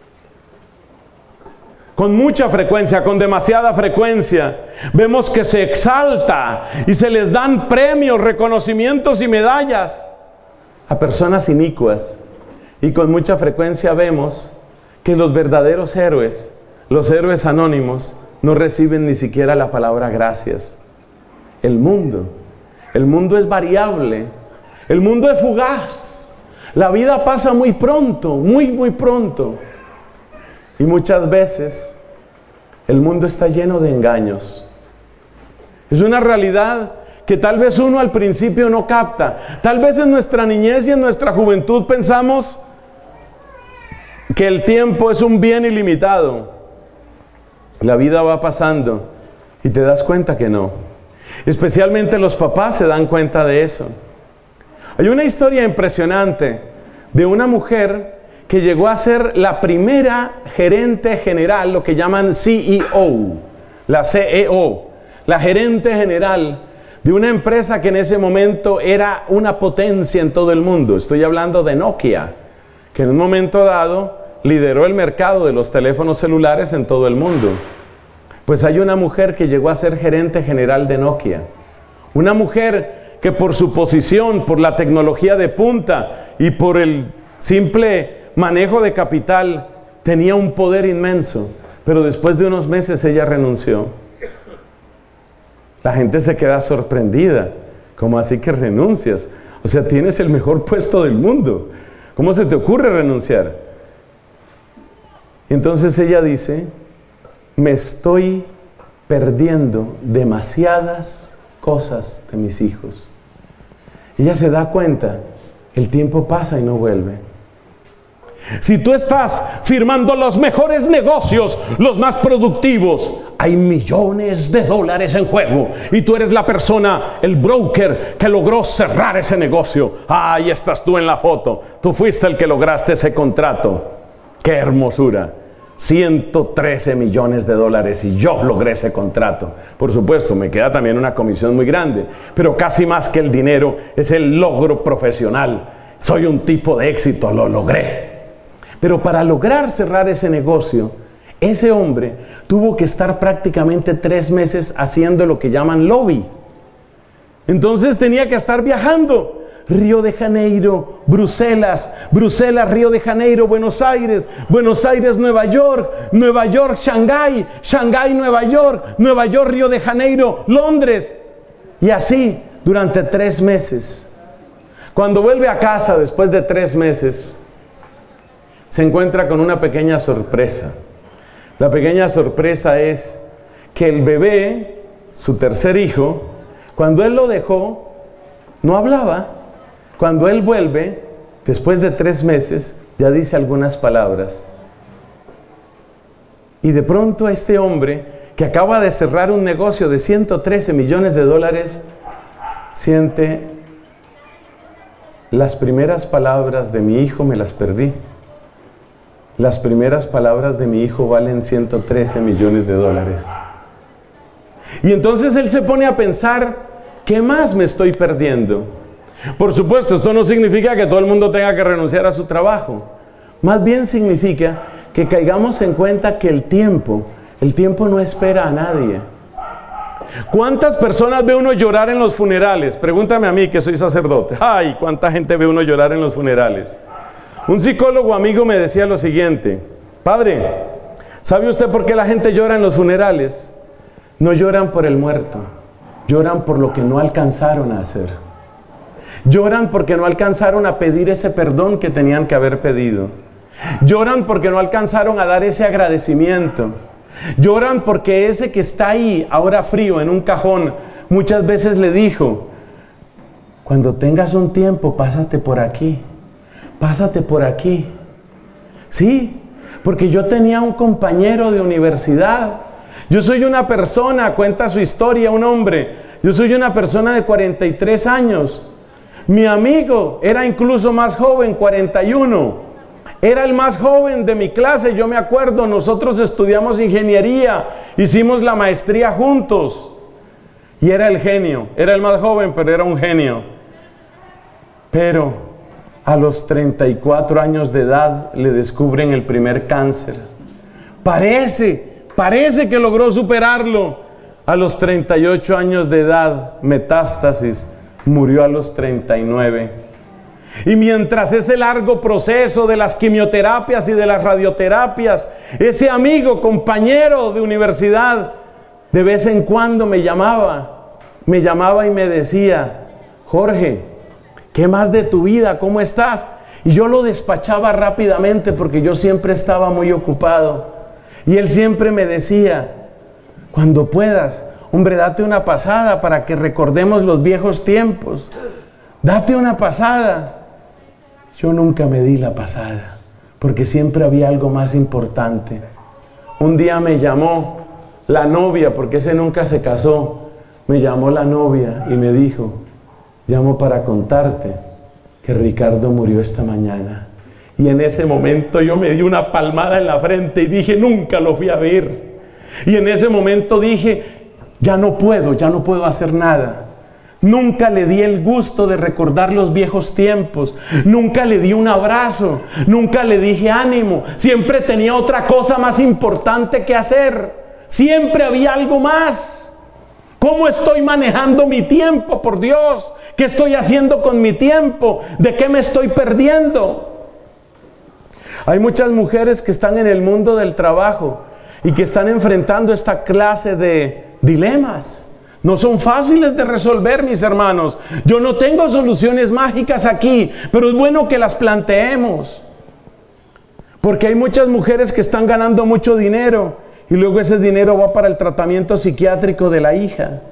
Con mucha frecuencia, con demasiada frecuencia, vemos que se exalta y se les dan premios, reconocimientos y medallas a personas inicuas. Y con mucha frecuencia vemos que los verdaderos héroes, los héroes anónimos, no reciben ni siquiera la palabra gracias. El mundo es variable, el mundo es fugaz, la vida pasa muy pronto, muy pronto. Y muchas veces el mundo está lleno de engaños. Es una realidad que tal vez uno al principio no capta. Tal vez en nuestra niñez y en nuestra juventud pensamos que el tiempo es un bien ilimitado. La vida va pasando y te das cuenta que no. Especialmente los papás se dan cuenta de eso. Hay una historia impresionante de una mujer que llegó a ser la primera gerente general, lo que llaman CEO, la CEO, la gerente general de una empresa que en ese momento era una potencia en todo el mundo. Estoy hablando de Nokia, que en un momento dado lideró el mercado de los teléfonos celulares en todo el mundo. Pues hay una mujer que llegó a ser gerente general de Nokia. Una mujer que por su posición, por la tecnología de punta y por el simple manejo de capital, tenía un poder inmenso. Pero después de unos meses ella renunció. La gente se queda sorprendida. ¿Cómo así que renuncias? O sea, tienes el mejor puesto del mundo. ¿Cómo se te ocurre renunciar? Y entonces ella dice: me estoy perdiendo demasiadas cosas de mis hijos. Ella se da cuenta, el tiempo pasa y no vuelve. Si tú estás firmando los mejores negocios, los más productivos, hay millones de dólares en juego y tú eres la persona, el broker que logró cerrar ese negocio. Ahí estás tú en la foto. Tú fuiste el que lograste ese contrato. ¡Qué hermosura! 113 millones de dólares y yo logré ese contrato. Por supuesto, me queda también una comisión muy grande, pero casi más que el dinero es el logro profesional. Soy un tipo de éxito, lo logré. Pero para lograr cerrar ese negocio, ese hombre tuvo que estar prácticamente 3 meses haciendo lo que llaman lobby. Entonces tenía que estar viajando. Río de Janeiro, Bruselas, Bruselas, Río de Janeiro, Buenos Aires, Buenos Aires, Nueva York, Nueva York, Shanghái, Shanghái, Nueva York, Nueva York, Río de Janeiro, Londres. Y así durante 3 meses. Cuando vuelve a casa después de 3 meses, se encuentra con una pequeña sorpresa. La pequeña sorpresa es que el bebé, su tercer hijo, cuando él lo dejó, no hablaba. Cuando él vuelve, después de 3 meses, ya dice algunas palabras. Y de pronto este hombre, que acaba de cerrar un negocio de 113 millones de dólares, siente: las primeras palabras de mi hijo me las perdí. Las primeras palabras de mi hijo valen 113 millones de dólares. Y entonces él se pone a pensar: ¿qué más me estoy perdiendo? Por supuesto, esto no significa que todo el mundo tenga que renunciar a su trabajo. Más bien significa que caigamos en cuenta que el tiempo no espera a nadie. ¿Cuántas personas ve uno llorar en los funerales? Pregúntame a mí, que soy sacerdote. ¡Ay! ¿Cuánta gente ve uno llorar en los funerales? Un psicólogo amigo me decía lo siguiente: padre, ¿sabe usted por qué la gente llora en los funerales? No lloran por el muerto, lloran por lo que no alcanzaron a hacer. Lloran porque no alcanzaron a pedir ese perdón que tenían que haber pedido. Lloran porque no alcanzaron a dar ese agradecimiento. Lloran porque ese que está ahí, ahora frío, en un cajón, muchas veces le dijo: cuando tengas un tiempo, pásate por aquí. Pásate por aquí. Sí, porque yo tenía un compañero de universidad. Yo soy una persona, cuenta su historia un hombre. Yo soy una persona de 43 años. Mi amigo era incluso más joven, 41. Era el más joven de mi clase, yo me acuerdo, nosotros estudiamos ingeniería, hicimos la maestría juntos. Y era el genio, era el más joven, pero era un genio. Pero a los 34 años de edad le descubren el primer cáncer. Parece que logró superarlo. A los 38 años de edad, metástasis, murió a los 39. Y mientras ese largo proceso de las quimioterapias y de las radioterapias, ese amigo, compañero de universidad, de vez en cuando me llamaba y me decía: Jorge, ¿qué más de tu vida? ¿Cómo estás? Y yo lo despachaba rápidamente porque yo siempre estaba muy ocupado. Y él siempre me decía: cuando puedas, hombre, date una pasada para que recordemos los viejos tiempos. Date una pasada. Yo nunca me di la pasada, porque siempre había algo más importante. Un día me llamó la novia, porque ese nunca se casó. Me llamó la novia y me dijo: llamo para contarte que Ricardo murió esta mañana. Y en ese momento yo me di una palmada en la frente y dije: nunca lo fui a ver. Y en ese momento dije: ya no puedo hacer nada. Nunca le di el gusto de recordar los viejos tiempos. Nunca le di un abrazo. Nunca le dije ánimo. Siempre tenía otra cosa más importante que hacer. Siempre había algo más. ¿Cómo estoy manejando mi tiempo, por Dios? ¿Qué estoy haciendo con mi tiempo? ¿De qué me estoy perdiendo? Hay muchas mujeres que están en el mundo del trabajo y que están enfrentando esta clase de dilemas. No son fáciles de resolver, mis hermanos. Yo no tengo soluciones mágicas aquí, pero es bueno que las planteemos. Porque hay muchas mujeres que están ganando mucho dinero y luego ese dinero va para el tratamiento psiquiátrico de la hija.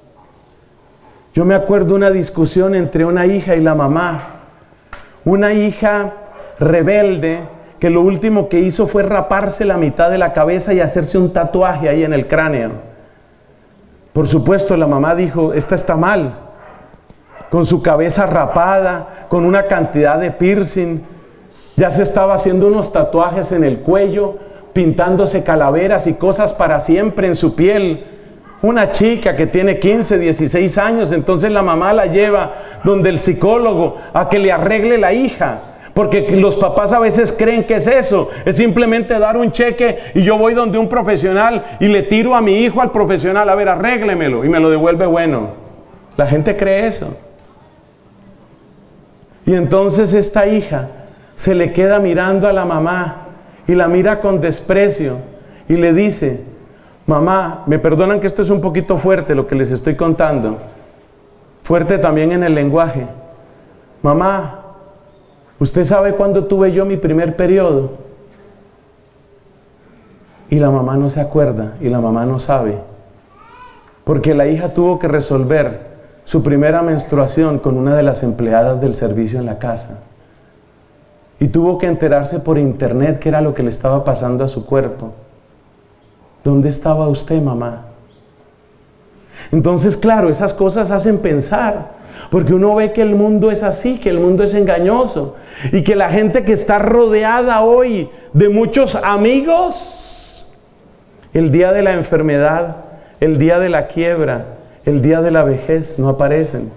Yo me acuerdo una discusión entre una hija y la mamá. Una hija rebelde que lo último que hizo fue raparse la mitad de la cabeza y hacerse un tatuaje ahí en el cráneo. Por supuesto, la mamá dijo: esta está mal, con su cabeza rapada, con una cantidad de piercing, ya se estaba haciendo unos tatuajes en el cuello, pintándose calaveras y cosas para siempre en su piel. Una chica que tiene 15, 16 años, entonces la mamá la lleva donde el psicólogo a que le arregle la hija. Porque los papás a veces creen que es eso, es simplemente dar un cheque y yo voy donde un profesional y le tiro a mi hijo al profesional: a ver, arréglemelo, y me lo devuelve bueno. La gente cree eso. Y entonces esta hija se le queda mirando a la mamá y la mira con desprecio y le dice: mamá, me perdonan que esto es un poquito fuerte lo que les estoy contando, fuerte también en el lenguaje. Mamá, ¿usted sabe cuándo tuve yo mi primer periodo? Y la mamá no se acuerda y la mamá no sabe, porque la hija tuvo que resolver su primera menstruación con una de las empleadas del servicio en la casa. Y tuvo que enterarse por internet qué era lo que le estaba pasando a su cuerpo. ¿Dónde estaba usted, mamá? Entonces, claro, esas cosas hacen pensar. Porque uno ve que el mundo es así, que el mundo es engañoso. Y que la gente que está rodeada hoy de muchos amigos, el día de la enfermedad, el día de la quiebra, el día de la vejez, no aparecen.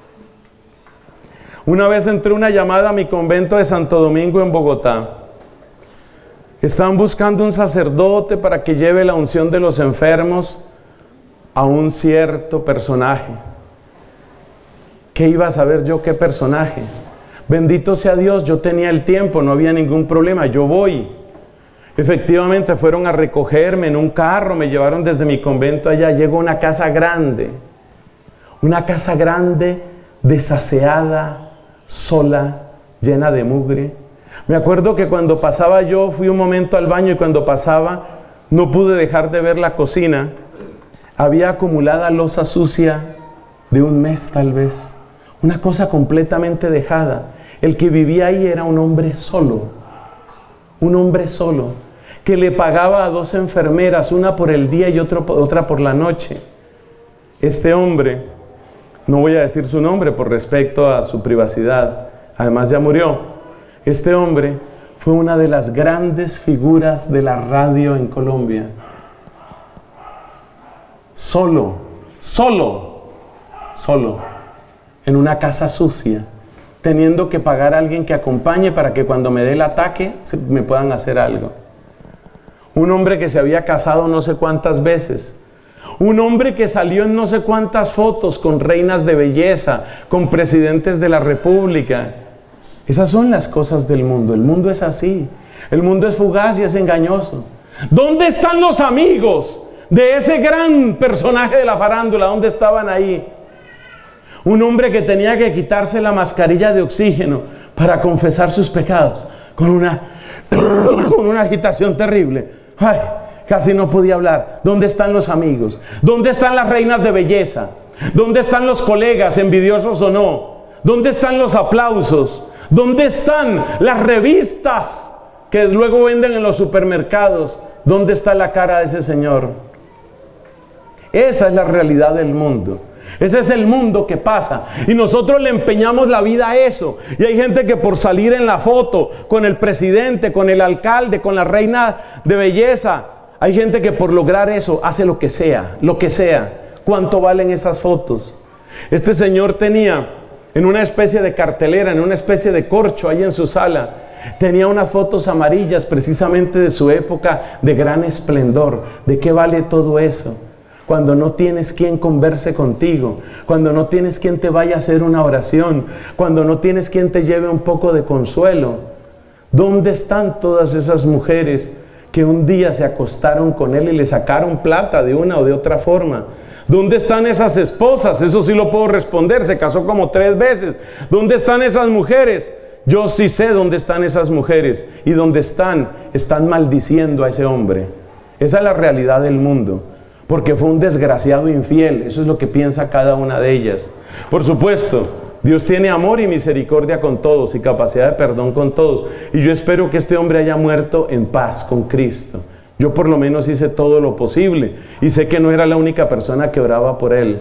Una vez entré una llamada a mi convento de Santo Domingo en Bogotá. Están buscando un sacerdote para que lleve la unción de los enfermos a un cierto personaje. ¿Qué iba a saber yo qué personaje? Bendito sea Dios, yo tenía el tiempo, no había ningún problema, yo voy. Efectivamente fueron a recogerme en un carro, me llevaron desde mi convento allá. Llego a una casa grande, desaseada, sola, llena de mugre. Me acuerdo que cuando pasaba yo, fui un momento al baño y cuando pasaba no pude dejar de ver la cocina. Había acumulada loza sucia de un mes tal vez. Una cosa completamente dejada. El que vivía ahí era un hombre solo. Un hombre solo. Que le pagaba a 2 enfermeras, una por el día y otra por la noche. Este hombre, no voy a decir su nombre por respecto a su privacidad, además ya murió. Este hombre fue una de las grandes figuras de la radio en Colombia. Solo, en una casa sucia, teniendo que pagar a alguien que acompañe para que cuando me dé el ataque me puedan hacer algo. Un hombre que se había casado no sé cuántas veces. Un hombre que salió en no sé cuántas fotos con reinas de belleza, con presidentes de la república. Esas son las cosas del mundo. El mundo es así. El mundo es fugaz y es engañoso. ¿Dónde están los amigos de ese gran personaje de la farándula? ¿Dónde estaban ahí? Un hombre que tenía que quitarse la mascarilla de oxígeno para confesar sus pecados con una agitación terrible. Ay, casi no podía hablar. ¿Dónde están los amigos? ¿Dónde están las reinas de belleza? ¿Dónde están los colegas, envidiosos o no? ¿Dónde están los aplausos? ¿Dónde están las revistas que luego venden en los supermercados? ¿Dónde está la cara de ese señor? Esa es la realidad del mundo. Ese es el mundo que pasa. Y nosotros le empeñamos la vida a eso. Y hay gente que por salir en la foto con el presidente, con el alcalde, con la reina de belleza, hay gente que por lograr eso hace lo que sea, lo que sea. ¿Cuánto valen esas fotos? Este señor tenía en una especie de cartelera, en una especie de corcho ahí en su sala, tenía unas fotos amarillas precisamente de su época de gran esplendor. ¿De qué vale todo eso? Cuando no tienes quien converse contigo, cuando no tienes quien te vaya a hacer una oración, cuando no tienes quien te lleve un poco de consuelo. ¿Dónde están todas esas mujeres que un día se acostaron con él y le sacaron plata de una o de otra forma? ¿Dónde están esas esposas? Eso sí lo puedo responder, se casó como 3 veces. ¿Dónde están esas mujeres? Yo sí sé dónde están esas mujeres. Y dónde están maldiciendo a ese hombre. Esa es la realidad del mundo. Porque fue un desgraciado infiel. Eso es lo que piensa cada una de ellas. Por supuesto, Dios tiene amor y misericordia con todos y capacidad de perdón con todos. Y yo espero que este hombre haya muerto en paz con Cristo. Yo por lo menos hice todo lo posible. Y sé que no era la única persona que oraba por él.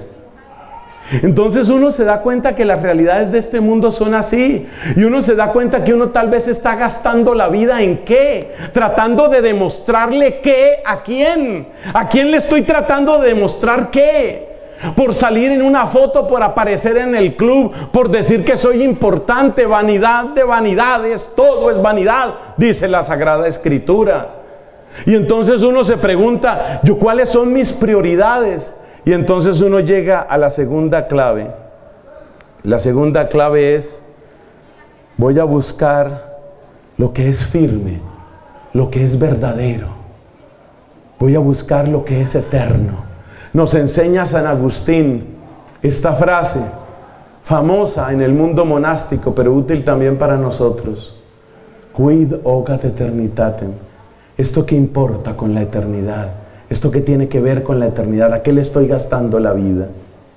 Entonces uno se da cuenta que las realidades de este mundo son así. Y uno se da cuenta que uno tal vez está gastando la vida ¿en qué? Tratando de demostrarle qué, ¿a quién? ¿A quién le estoy tratando de demostrar qué? Por salir en una foto, por aparecer en el club, por decir que soy importante. Vanidad de vanidades, todo es vanidad, dice la Sagrada Escritura. Y entonces uno se pregunta, ¿yo cuáles son mis prioridades? Y entonces uno llega a la segunda clave. La segunda clave es, voy a buscar lo que es firme, lo que es verdadero. Voy a buscar lo que es eterno. Nos enseña San Agustín esta frase, famosa en el mundo monástico, pero útil también para nosotros. Quid ogat eternitatem. Esto que importa con la eternidad. Esto que tiene que ver con la eternidad. ¿A qué le estoy gastando la vida?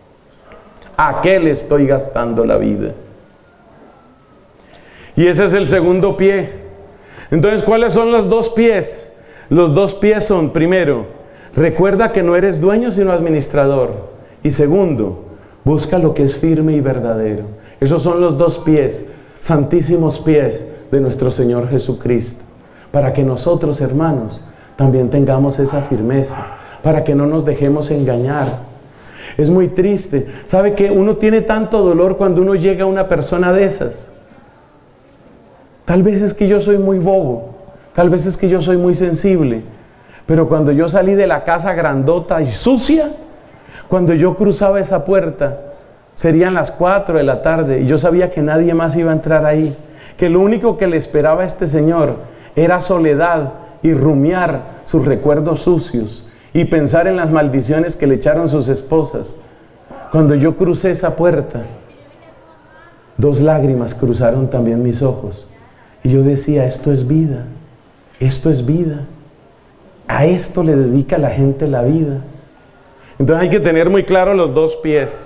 ¿A qué le estoy gastando la vida? Y ese es el segundo pie. Entonces, ¿cuáles son los 2 pies? Los 2 pies son, primero, recuerda que no eres dueño sino administrador. Y segundo, busca lo que es firme y verdadero. Esos son los 2 pies, santísimos pies de nuestro Señor Jesucristo. Para que nosotros, hermanos, también tengamos esa firmeza, para que no nos dejemos engañar. Es muy triste. ¿Sabe que uno tiene tanto dolor cuando uno llega a una persona de esas? Tal vez es que yo soy muy bobo, tal vez es que yo soy muy sensible, pero cuando yo salí de la casa grandota y sucia, cuando yo cruzaba esa puerta, serían las 4 de la tarde y yo sabía que nadie más iba a entrar ahí, que lo único que le esperaba a este señor era soledad y rumiar sus recuerdos sucios y pensar en las maldiciones que le echaron sus esposas. Cuando yo crucé esa puerta, 2 lágrimas cruzaron también mis ojos y yo decía, esto es vida, esto es vida, a esto le dedica la gente la vida. Entonces hay que tener muy claro los 2 pies.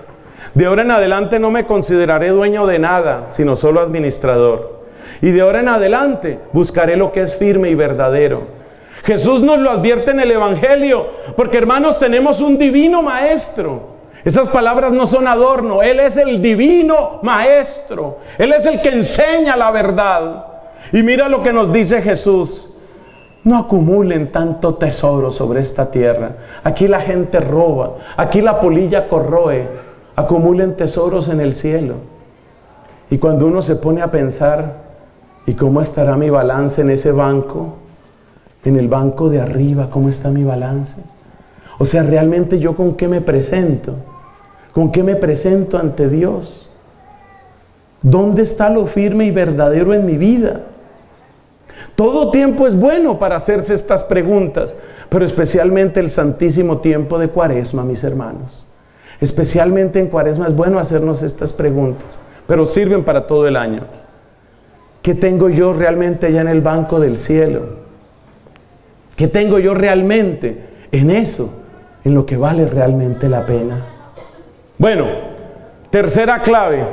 De ahora en adelante no me consideraré dueño de nada, sino solo administrador. Y de ahora en adelante buscaré lo que es firme y verdadero. Jesús nos lo advierte en el Evangelio, porque hermanos, tenemos un divino maestro. Esas palabras no son adorno, Él es el divino maestro. Él es el que enseña la verdad. Y mira lo que nos dice Jesús: no acumulen tanto tesoro sobre esta tierra. Aquí la gente roba, aquí la polilla corroe. Acumulen tesoros en el cielo. Y cuando uno se pone a pensar, ¿y cómo estará mi balance en ese banco? En el banco de arriba, ¿cómo está mi balance? O sea, realmente yo ¿con qué me presento? ¿Con qué me presento ante Dios? ¿Dónde está lo firme y verdadero en mi vida? Todo tiempo es bueno para hacerse estas preguntas, pero especialmente el santísimo tiempo de Cuaresma, mis hermanos. Especialmente en Cuaresma es bueno hacernos estas preguntas, pero sirven para todo el año. ¿Qué tengo yo realmente allá en el banco del cielo? ¿Qué tengo yo realmente en eso, en lo que vale realmente la pena? Bueno, tercera clave.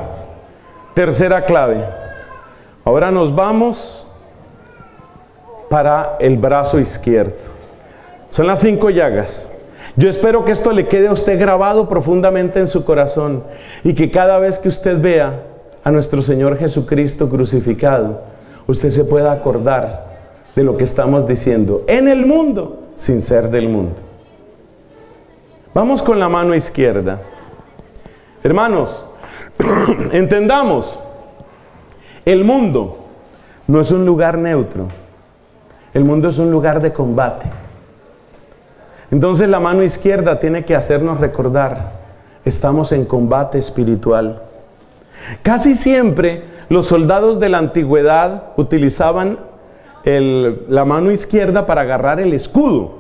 Ahora nos vamos para el brazo izquierdo. Son las 5 llagas. Yo espero que esto le quede a usted grabado profundamente en su corazón y que cada vez que usted vea a nuestro Señor Jesucristo crucificado, usted se pueda acordar de lo que estamos diciendo: en el mundo, sin ser del mundo. Vamos con la mano izquierda. Hermanos, entendamos, el mundo no es un lugar neutro. El mundo es un lugar de combate. Entonces la mano izquierda tiene que hacernos recordar: estamos en combate espiritual. Casi siempre los soldados de la antigüedad utilizaban la mano izquierda para agarrar el escudo.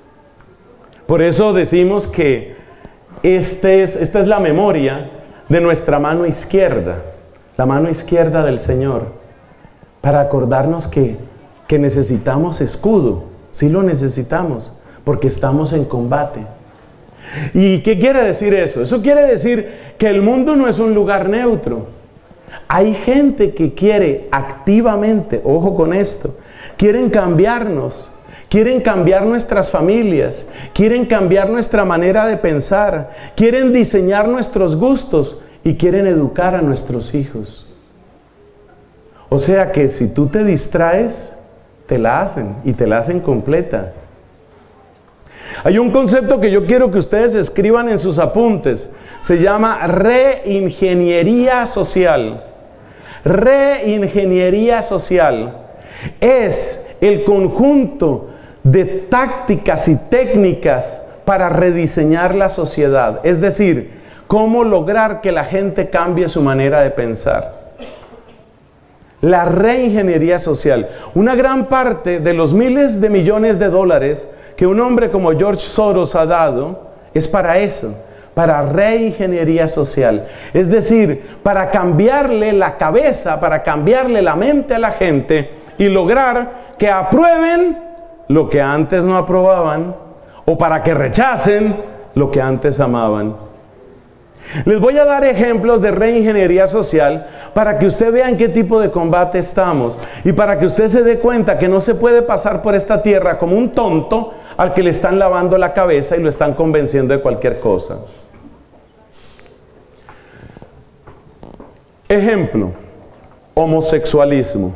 Por eso decimos que esta es la memoria de nuestra mano izquierda, la mano izquierda del Señor, para acordarnos que necesitamos escudo. Sí lo necesitamos, porque estamos en combate. ¿Y qué quiere decir eso? Eso quiere decir que el mundo no es un lugar neutro. Hay gente que quiere activamente, ojo con esto, quieren cambiarnos, quieren cambiar nuestras familias, quieren cambiar nuestra manera de pensar, quieren diseñar nuestros gustos y quieren educar a nuestros hijos. O sea que si tú te distraes, te la hacen, y te la hacen completa. Hay un concepto que yo quiero que ustedes escriban en sus apuntes. Se llama reingeniería social. Reingeniería social es el conjunto de tácticas y técnicas para rediseñar la sociedad. Es decir, cómo lograr que la gente cambie su manera de pensar. La reingeniería social. Una gran parte de los miles de millones de dólares que un hombre como George Soros ha dado es para eso, para reingeniería social. Es decir, para cambiarle la cabeza, para cambiarle la mente a la gente y lograr que aprueben lo que antes no aprobaban, o para que rechacen lo que antes amaban. Les voy a dar ejemplos de reingeniería social para que usted vea en qué tipo de combate estamos y para que usted se dé cuenta que no se puede pasar por esta tierra como un tonto al que le están lavando la cabeza y lo están convenciendo de cualquier cosa. Ejemplo: homosexualismo.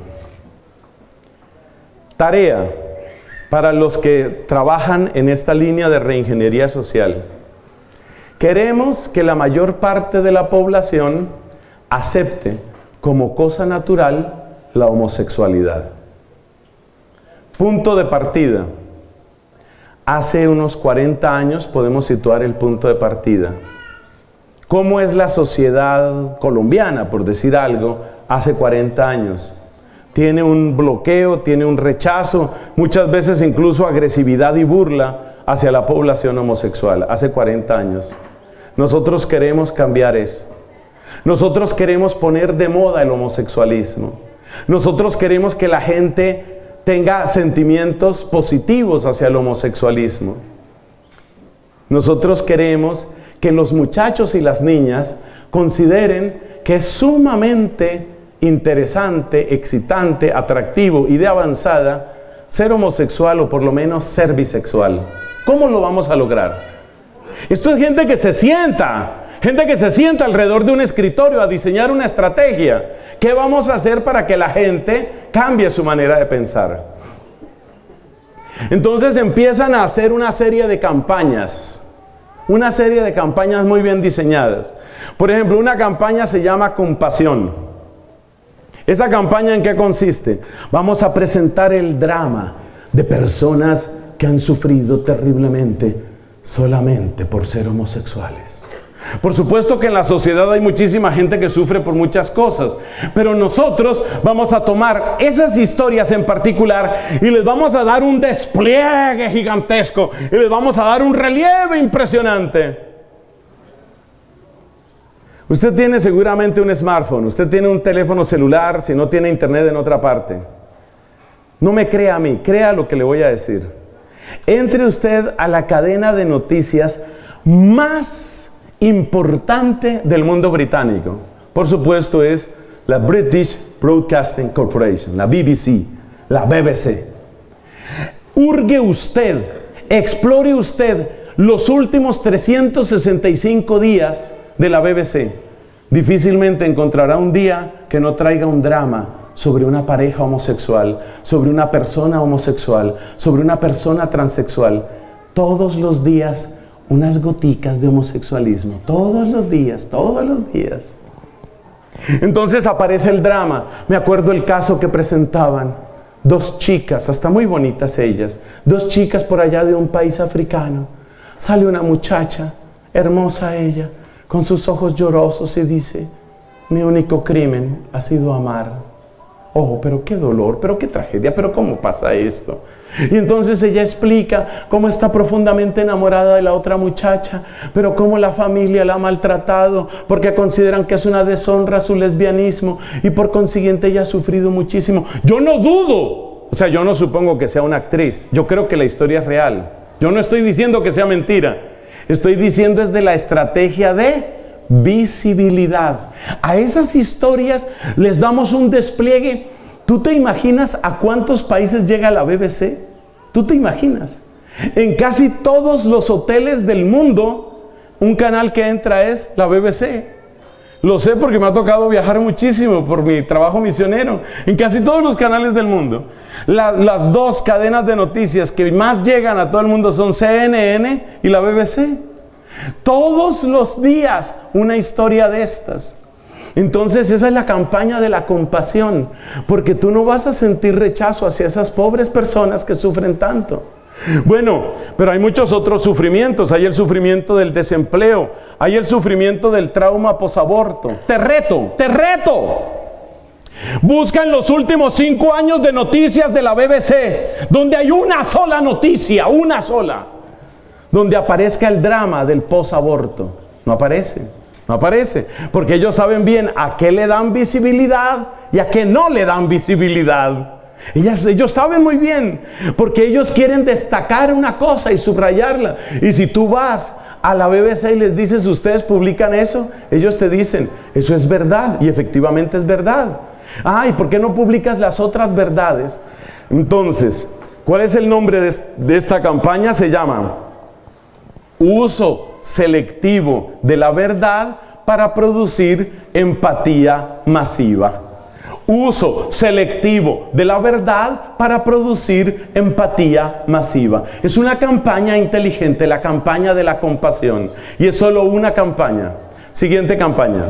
Tarea para los que trabajan en esta línea de reingeniería social. Queremos que la mayor parte de la población acepte como cosa natural la homosexualidad. Punto de partida. Hace unos 40 años podemos situar el punto de partida. ¿Cómo es la sociedad colombiana, por decir algo, hace 40 años? Tiene un bloqueo, tiene un rechazo, muchas veces incluso agresividad y burla hacia la población homosexual, hace 40 años. Nosotros queremos cambiar eso. Nosotros queremos poner de moda el homosexualismo. Nosotros queremos que la gente tenga sentimientos positivos hacia el homosexualismo. Nosotros queremos que los muchachos y las niñas consideren que es sumamente interesante, excitante, atractivo y de avanzada ser homosexual o por lo menos ser bisexual. ¿Cómo lo vamos a lograr? Esto es gente que se sienta alrededor de un escritorio a diseñar una estrategia. ¿Qué vamos a hacer para que la gente cambie su manera de pensar? Entonces empiezan a hacer una serie de campañas muy bien diseñadas. Por ejemplo, una campaña se llama Compasión. ¿Esa campaña en qué consiste? Vamos a presentar el drama de personas que han sufrido terriblemente solamente por ser homosexuales. Por supuesto que en la sociedad hay muchísima gente que sufre por muchas cosas, pero nosotros vamos a tomar esas historias en particular y les vamos a dar un despliegue gigantesco y les vamos a dar un relieve impresionante. Usted tiene seguramente un smartphone, usted tiene un teléfono celular, si no tiene internet en otra parte. No me crea a mí, crea lo que le voy a decir. Entre usted a la cadena de noticias más importante del mundo británico. Por supuesto es la British Broadcasting Corporation, la BBC, la BBC. Hurgue usted, explore usted los últimos 365 días de la BBC. Difícilmente encontrará un día que no traiga un drama sobre una pareja homosexual, sobre una persona homosexual, sobre una persona transexual. Todos los días unas goticas de homosexualismo, todos los días. Entonces aparece el drama. Me acuerdo el caso que presentaban dos chicas, hasta muy bonitas ellas, dos chicas por allá de un país africano. Sale una muchacha, hermosa ella, con sus ojos llorosos y dice: mi único crimen ha sido amar. Oh, pero qué dolor, pero qué tragedia, pero cómo pasa esto. Y entonces ella explica cómo está profundamente enamorada de la otra muchacha, pero cómo la familia la ha maltratado porque consideran que es una deshonra su lesbianismo y por consiguiente ella ha sufrido muchísimo. Yo no dudo, o sea, yo no supongo que sea una actriz, yo creo que la historia es real. Yo no estoy diciendo que sea mentira, estoy diciendo es de la estrategia de visibilidad. A esas historias les damos un despliegue. ¿Tú te imaginas a cuántos países llega la BBC? ¿Tú te imaginas? En casi todos los hoteles del mundo, un canal que entra es la BBC. Lo sé porque me ha tocado viajar muchísimo por mi trabajo misionero. En casi todos los canales del mundo. Las dos cadenas de noticias que más llegan a todo el mundo son CNN y la BBC. Todos los días una historia de estas. Entonces esa es la campaña de la compasión, porque tú no vas a sentir rechazo hacia esas pobres personas que sufren tanto. Bueno, pero hay muchos otros sufrimientos. Hay el sufrimiento del desempleo, hay el sufrimiento del trauma posaborto. Te reto. Busca en los últimos 5 años de noticias de la BBC, donde hay una sola noticia, donde aparezca el drama del posaborto. No aparece, porque ellos saben bien a qué le dan visibilidad y a qué no le dan visibilidad. Ellos saben muy bien, porque ellos quieren destacar una cosa y subrayarla. Y si tú vas a la BBC y les dices: ustedes publican eso, ellos te dicen: eso es verdad, y efectivamente es verdad. ¿Y por qué no publicas las otras verdades? Entonces, ¿cuál es el nombre de esta campaña? Se llama uso selectivo de la verdad para producir empatía masiva. Uso selectivo de la verdad para producir empatía masiva. Es una campaña inteligente, la campaña de la compasión. Y es solo una campaña. Siguiente campaña.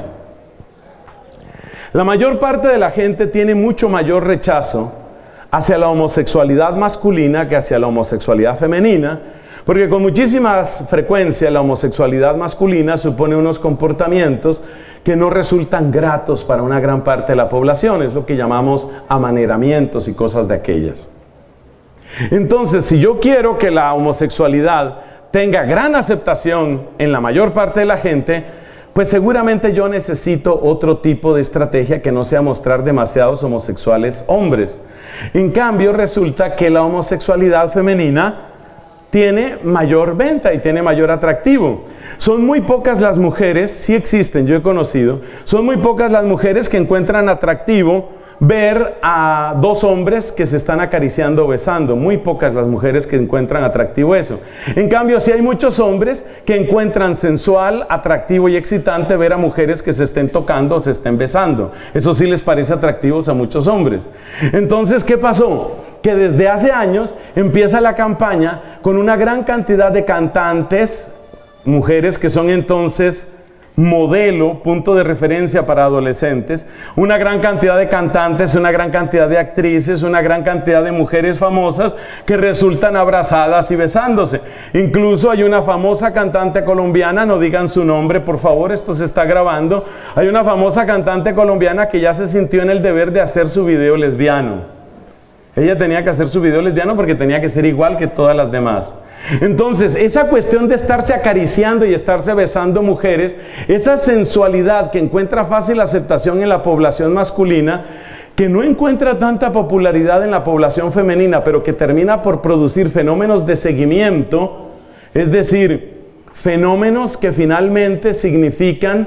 La mayor parte de la gente tiene mucho mayor rechazo hacia la homosexualidad masculina que hacia la homosexualidad femenina, porque con muchísima frecuencia la homosexualidad masculina supone unos comportamientos que no resultan gratos para una gran parte de la población. Es lo que llamamos amaneramientos y cosas de aquellas. Entonces, si yo quiero que la homosexualidad tenga gran aceptación en la mayor parte de la gente, pues seguramente yo necesito otro tipo de estrategia que no sea mostrar demasiados homosexuales hombres. En cambio, resulta que la homosexualidad femenina tiene mayor venta y tiene mayor atractivo. Son muy pocas las mujeres, sí existen, yo he conocido, son muy pocas las mujeres que encuentran atractivo ver a dos hombres que se están acariciando o besando. Muy pocas las mujeres que encuentran atractivo eso. En cambio, sí hay muchos hombres que encuentran sensual, atractivo y excitante ver a mujeres que se estén tocando o se estén besando. Eso sí les parece atractivo a muchos hombres. Entonces, ¿qué pasó? Que desde hace años empieza la campaña con una gran cantidad de cantantes, mujeres que son entonces modelo, punto de referencia para adolescentes, una gran cantidad de cantantes, una gran cantidad de actrices, una gran cantidad de mujeres famosas que resultan abrazadas y besándose. Incluso hay una famosa cantante colombiana, no digan su nombre por favor, esto se está grabando, hay una famosa cantante colombiana que ya se sintió en el deber de hacer su video lesbiano. Ella tenía que hacer su video lesbiano porque tenía que ser igual que todas las demás. Entonces, esa cuestión de estarse acariciando y estarse besando mujeres, esa sensualidad que encuentra fácil aceptación en la población masculina, que no encuentra tanta popularidad en la población femenina, pero que termina por producir fenómenos de seguimiento, es decir, fenómenos que finalmente significan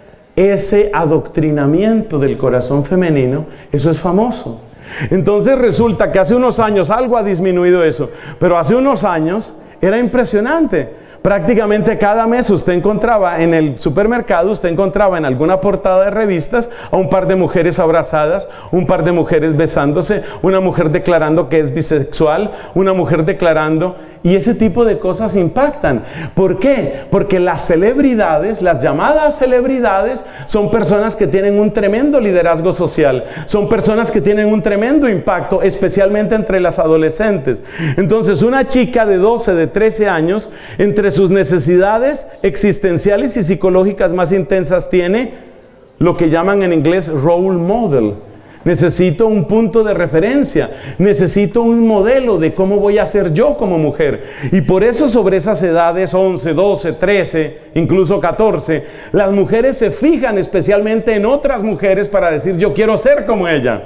ese adoctrinamiento del corazón femenino, eso es famoso. Entonces resulta que hace unos años, algo ha disminuido eso, pero hace unos años era impresionante. Prácticamente cada mes usted encontraba en el supermercado, usted encontraba en alguna portada de revistas a un par de mujeres abrazadas, un par de mujeres besándose, una mujer declarando que es bisexual, una mujer declarando, y ese tipo de cosas impactan. ¿Por qué? Porque las celebridades, las llamadas celebridades, son personas que tienen un tremendo liderazgo social, son personas que tienen un tremendo impacto, especialmente entre las adolescentes. Entonces, una chica de 12, de 13 años, entre sus necesidades existenciales y psicológicas más intensas tiene lo que llaman en inglés role model. Necesito un punto de referencia, necesito un modelo de cómo voy a ser yo como mujer. Y por eso sobre esas edades, 11, 12, 13, incluso 14, las mujeres se fijan especialmente en otras mujeres para decir yo quiero ser como ella.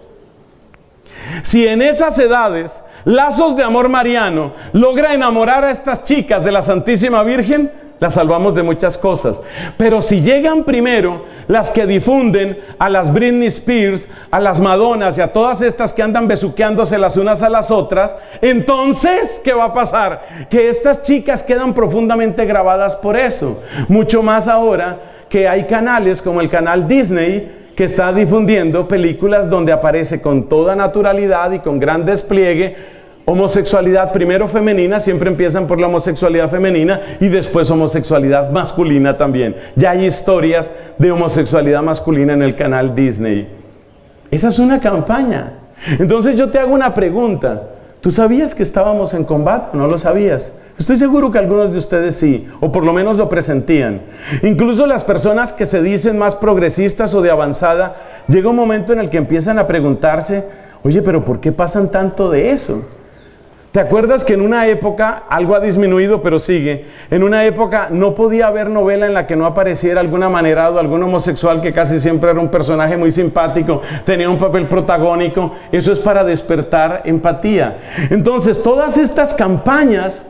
Si en esas edades Lazos de Amor Mariano logra enamorar a estas chicas de la Santísima Virgen, las salvamos de muchas cosas. Pero si llegan primero las que difunden a las Britney Spears, a las Madonas y a todas estas que andan besuqueándose las unas a las otras, entonces, ¿qué va a pasar? Que estas chicas quedan profundamente grabadas por eso. Mucho más ahora que hay canales como el canal Disney, que está difundiendo películas donde aparece con toda naturalidad y con gran despliegue homosexualidad, primero femenina, siempre empiezan por la homosexualidad femenina y después homosexualidad masculina también. Ya hay historias de homosexualidad masculina en el canal Disney. Esa es una campaña. Entonces yo te hago una pregunta. ¿Tú sabías que estábamos en combate o no lo sabías? Estoy seguro que algunos de ustedes sí, o por lo menos lo presentían. Incluso las personas que se dicen más progresistas o de avanzada, llega un momento en el que empiezan a preguntarse, oye, pero ¿por qué pasan tanto de eso? ¿Te acuerdas que en una época, algo ha disminuido pero sigue, en una época no podía haber novela en la que no apareciera algún amanerado, algún homosexual que casi siempre era un personaje muy simpático, tenía un papel protagónico? Eso es para despertar empatía. Entonces, todas estas campañas,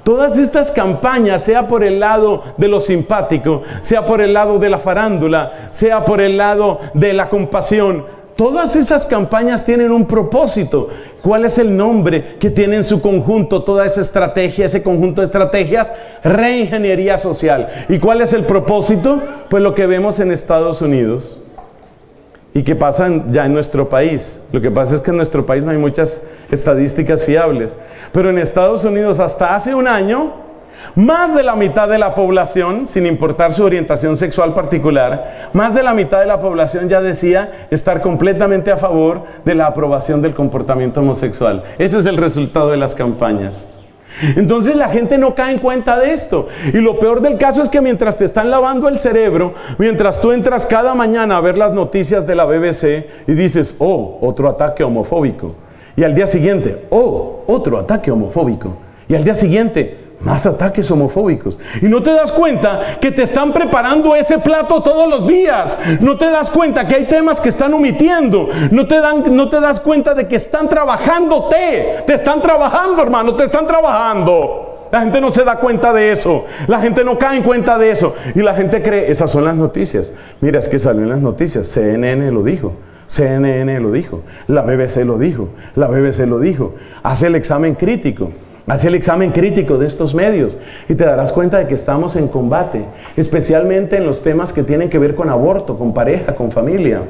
sea por el lado de lo simpático, sea por el lado de la farándula, sea por el lado de la compasión, todas esas campañas tienen un propósito. ¿Cuál es el nombre que tiene en su conjunto toda esa estrategia, ese conjunto de estrategias? Reingeniería social. ¿Y cuál es el propósito? Pues lo que vemos en Estados Unidos y que pasa ya en nuestro país. Lo que pasa es que en nuestro país no hay muchas estadísticas fiables. Pero en Estados Unidos hasta hace un año, más de la mitad de la población, sin importar su orientación sexual particular, más de la mitad de la población ya decía estar completamente a favor de la aprobación del comportamiento homosexual. Ese es el resultado de las campañas. Entonces la gente no cae en cuenta de esto. Y lo peor del caso es que mientras te están lavando el cerebro, mientras tú entras cada mañana a ver las noticias de la BBC y dices, oh, otro ataque homofóbico. Y al día siguiente, oh, otro ataque homofóbico. Y al día siguiente, Más ataques homofóbicos. Y no te das cuenta que te están preparando ese plato todos los días. No te das cuenta que hay temas que están omitiendo. No te das cuenta de que están trabajándote. Te están trabajando, hermano, te están trabajando. La gente no se da cuenta de eso. La gente no cae en cuenta de eso. Y la gente cree, esas son las noticias. Mira, es que salió en las noticias. CNN lo dijo. CNN lo dijo. La BBC lo dijo. La BBC lo dijo. Hace el examen crítico. Haz el examen crítico de estos medios y te darás cuenta de que estamos en combate, especialmente en los temas que tienen que ver con aborto, con pareja, con familia.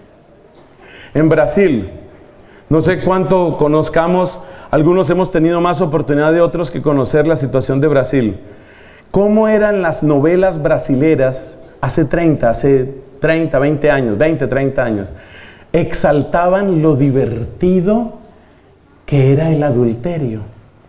En Brasil, no sé cuánto conozcamos, algunos hemos tenido más oportunidad de otros que conocer la situación de Brasil. ¿Cómo eran las novelas brasileras hace 30, 20 años, 20, 30 años? Exaltaban lo divertido que era el adulterio.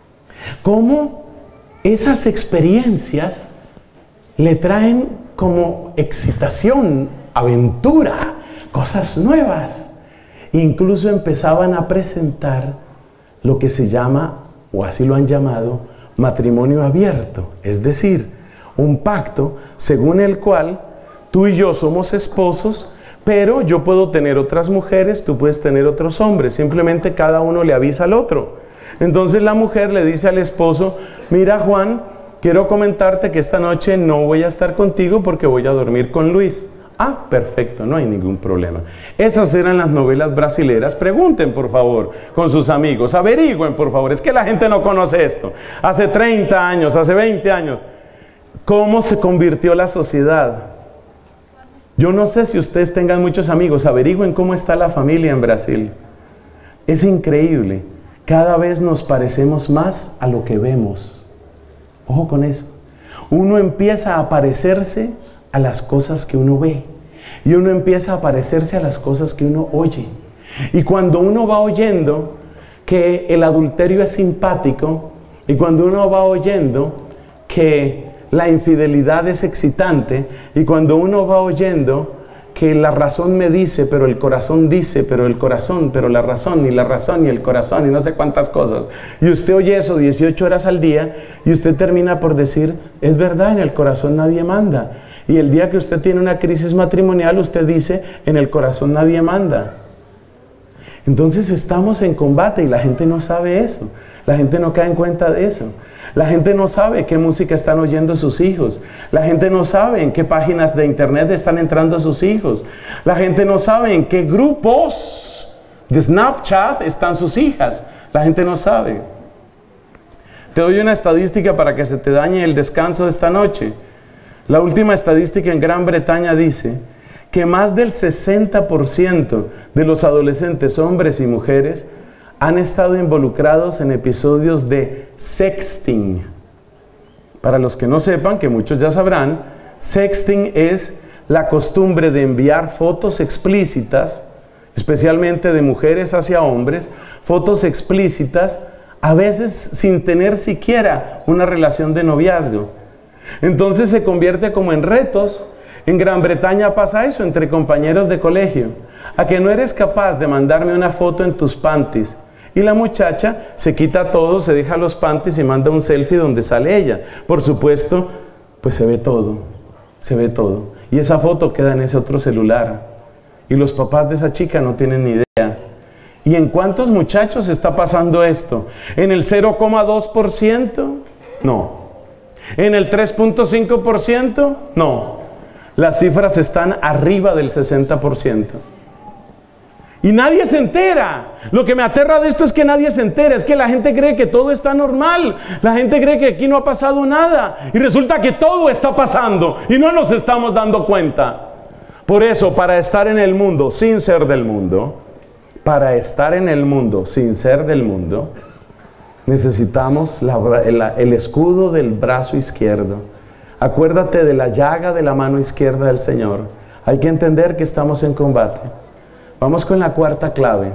Cómo esas experiencias le traen como excitación, aventura, cosas nuevas. Incluso empezaban a presentar lo que se llama, o así lo han llamado, matrimonio abierto. Es decir, un pacto según el cual tú y yo somos esposos, pero yo puedo tener otras mujeres, tú puedes tener otros hombres. Simplemente cada uno le avisa al otro. Entonces la mujer le dice al esposo, mira Juan, quiero comentarte que esta noche no voy a estar contigo porque voy a dormir con Luis. Ah, perfecto, no hay ningún problema. Esas eran las novelas brasileras. Pregunten por favor con sus amigos, averigüen por favor, es que la gente no conoce esto. Hace 30 años, hace 20 años, ¿cómo se convirtió la sociedad? Yo no sé si ustedes tengan muchos amigos, averigüen cómo está la familia en Brasil. Es increíble. Cada vez nos parecemos más a lo que vemos. Ojo con eso. Uno empieza a parecerse a las cosas que uno ve. Y uno empieza a parecerse a las cosas que uno oye. Y cuando uno va oyendo que el adulterio es simpático, y cuando uno va oyendo que la infidelidad es excitante, y cuando uno va oyendo que la razón me dice, pero el corazón dice, pero el corazón, pero la razón y el corazón y no sé cuántas cosas. Y usted oye eso 18 horas al día y usted termina por decir, es verdad, en el corazón nadie manda. Y el día que usted tiene una crisis matrimonial, usted dice, en el corazón nadie manda. Entonces estamos en combate y la gente no sabe eso. La gente no cae en cuenta de eso. La gente no sabe qué música están oyendo sus hijos. La gente no sabe en qué páginas de internet están entrando sus hijos. La gente no sabe en qué grupos de Snapchat están sus hijas. La gente no sabe. Te doy una estadística para que se te dañe el descanso de esta noche. La última estadística en Gran Bretaña dice que más del 60% de los adolescentes, hombres y mujeres, han estado involucrados en episodios de sexting. Para los que no sepan, que muchos ya sabrán, sexting es la costumbre de enviar fotos explícitas, especialmente de mujeres hacia hombres, fotos explícitas, a veces sin tener siquiera una relación de noviazgo. Entonces se convierte como en retos. En Gran Bretaña pasa eso entre compañeros de colegio. A que no eres capaz de mandarme una foto en tus panties. Y la muchacha se quita todo, se deja los panties y manda un selfie donde sale ella. Por supuesto, pues se ve todo. Se ve todo. Y esa foto queda en ese otro celular. Y los papás de esa chica no tienen ni idea. ¿Y en cuántos muchachos está pasando esto? ¿En el 0,2%? No. ¿En el 3,5%? No. Las cifras están arriba del 60%. Y nadie se entera. Lo que me aterra de esto es que nadie se entera. Es que la gente cree que todo está normal. La gente cree que aquí no ha pasado nada. Y resulta que todo está pasando. Y no nos estamos dando cuenta. Por eso, para estar en el mundo sin ser del mundo, para estar en el mundo sin ser del mundo, necesitamos el escudo del brazo izquierdo. Acuérdate de la llaga de la mano izquierda del Señor. Hay que entender que estamos en combate. Vamos con la cuarta clave.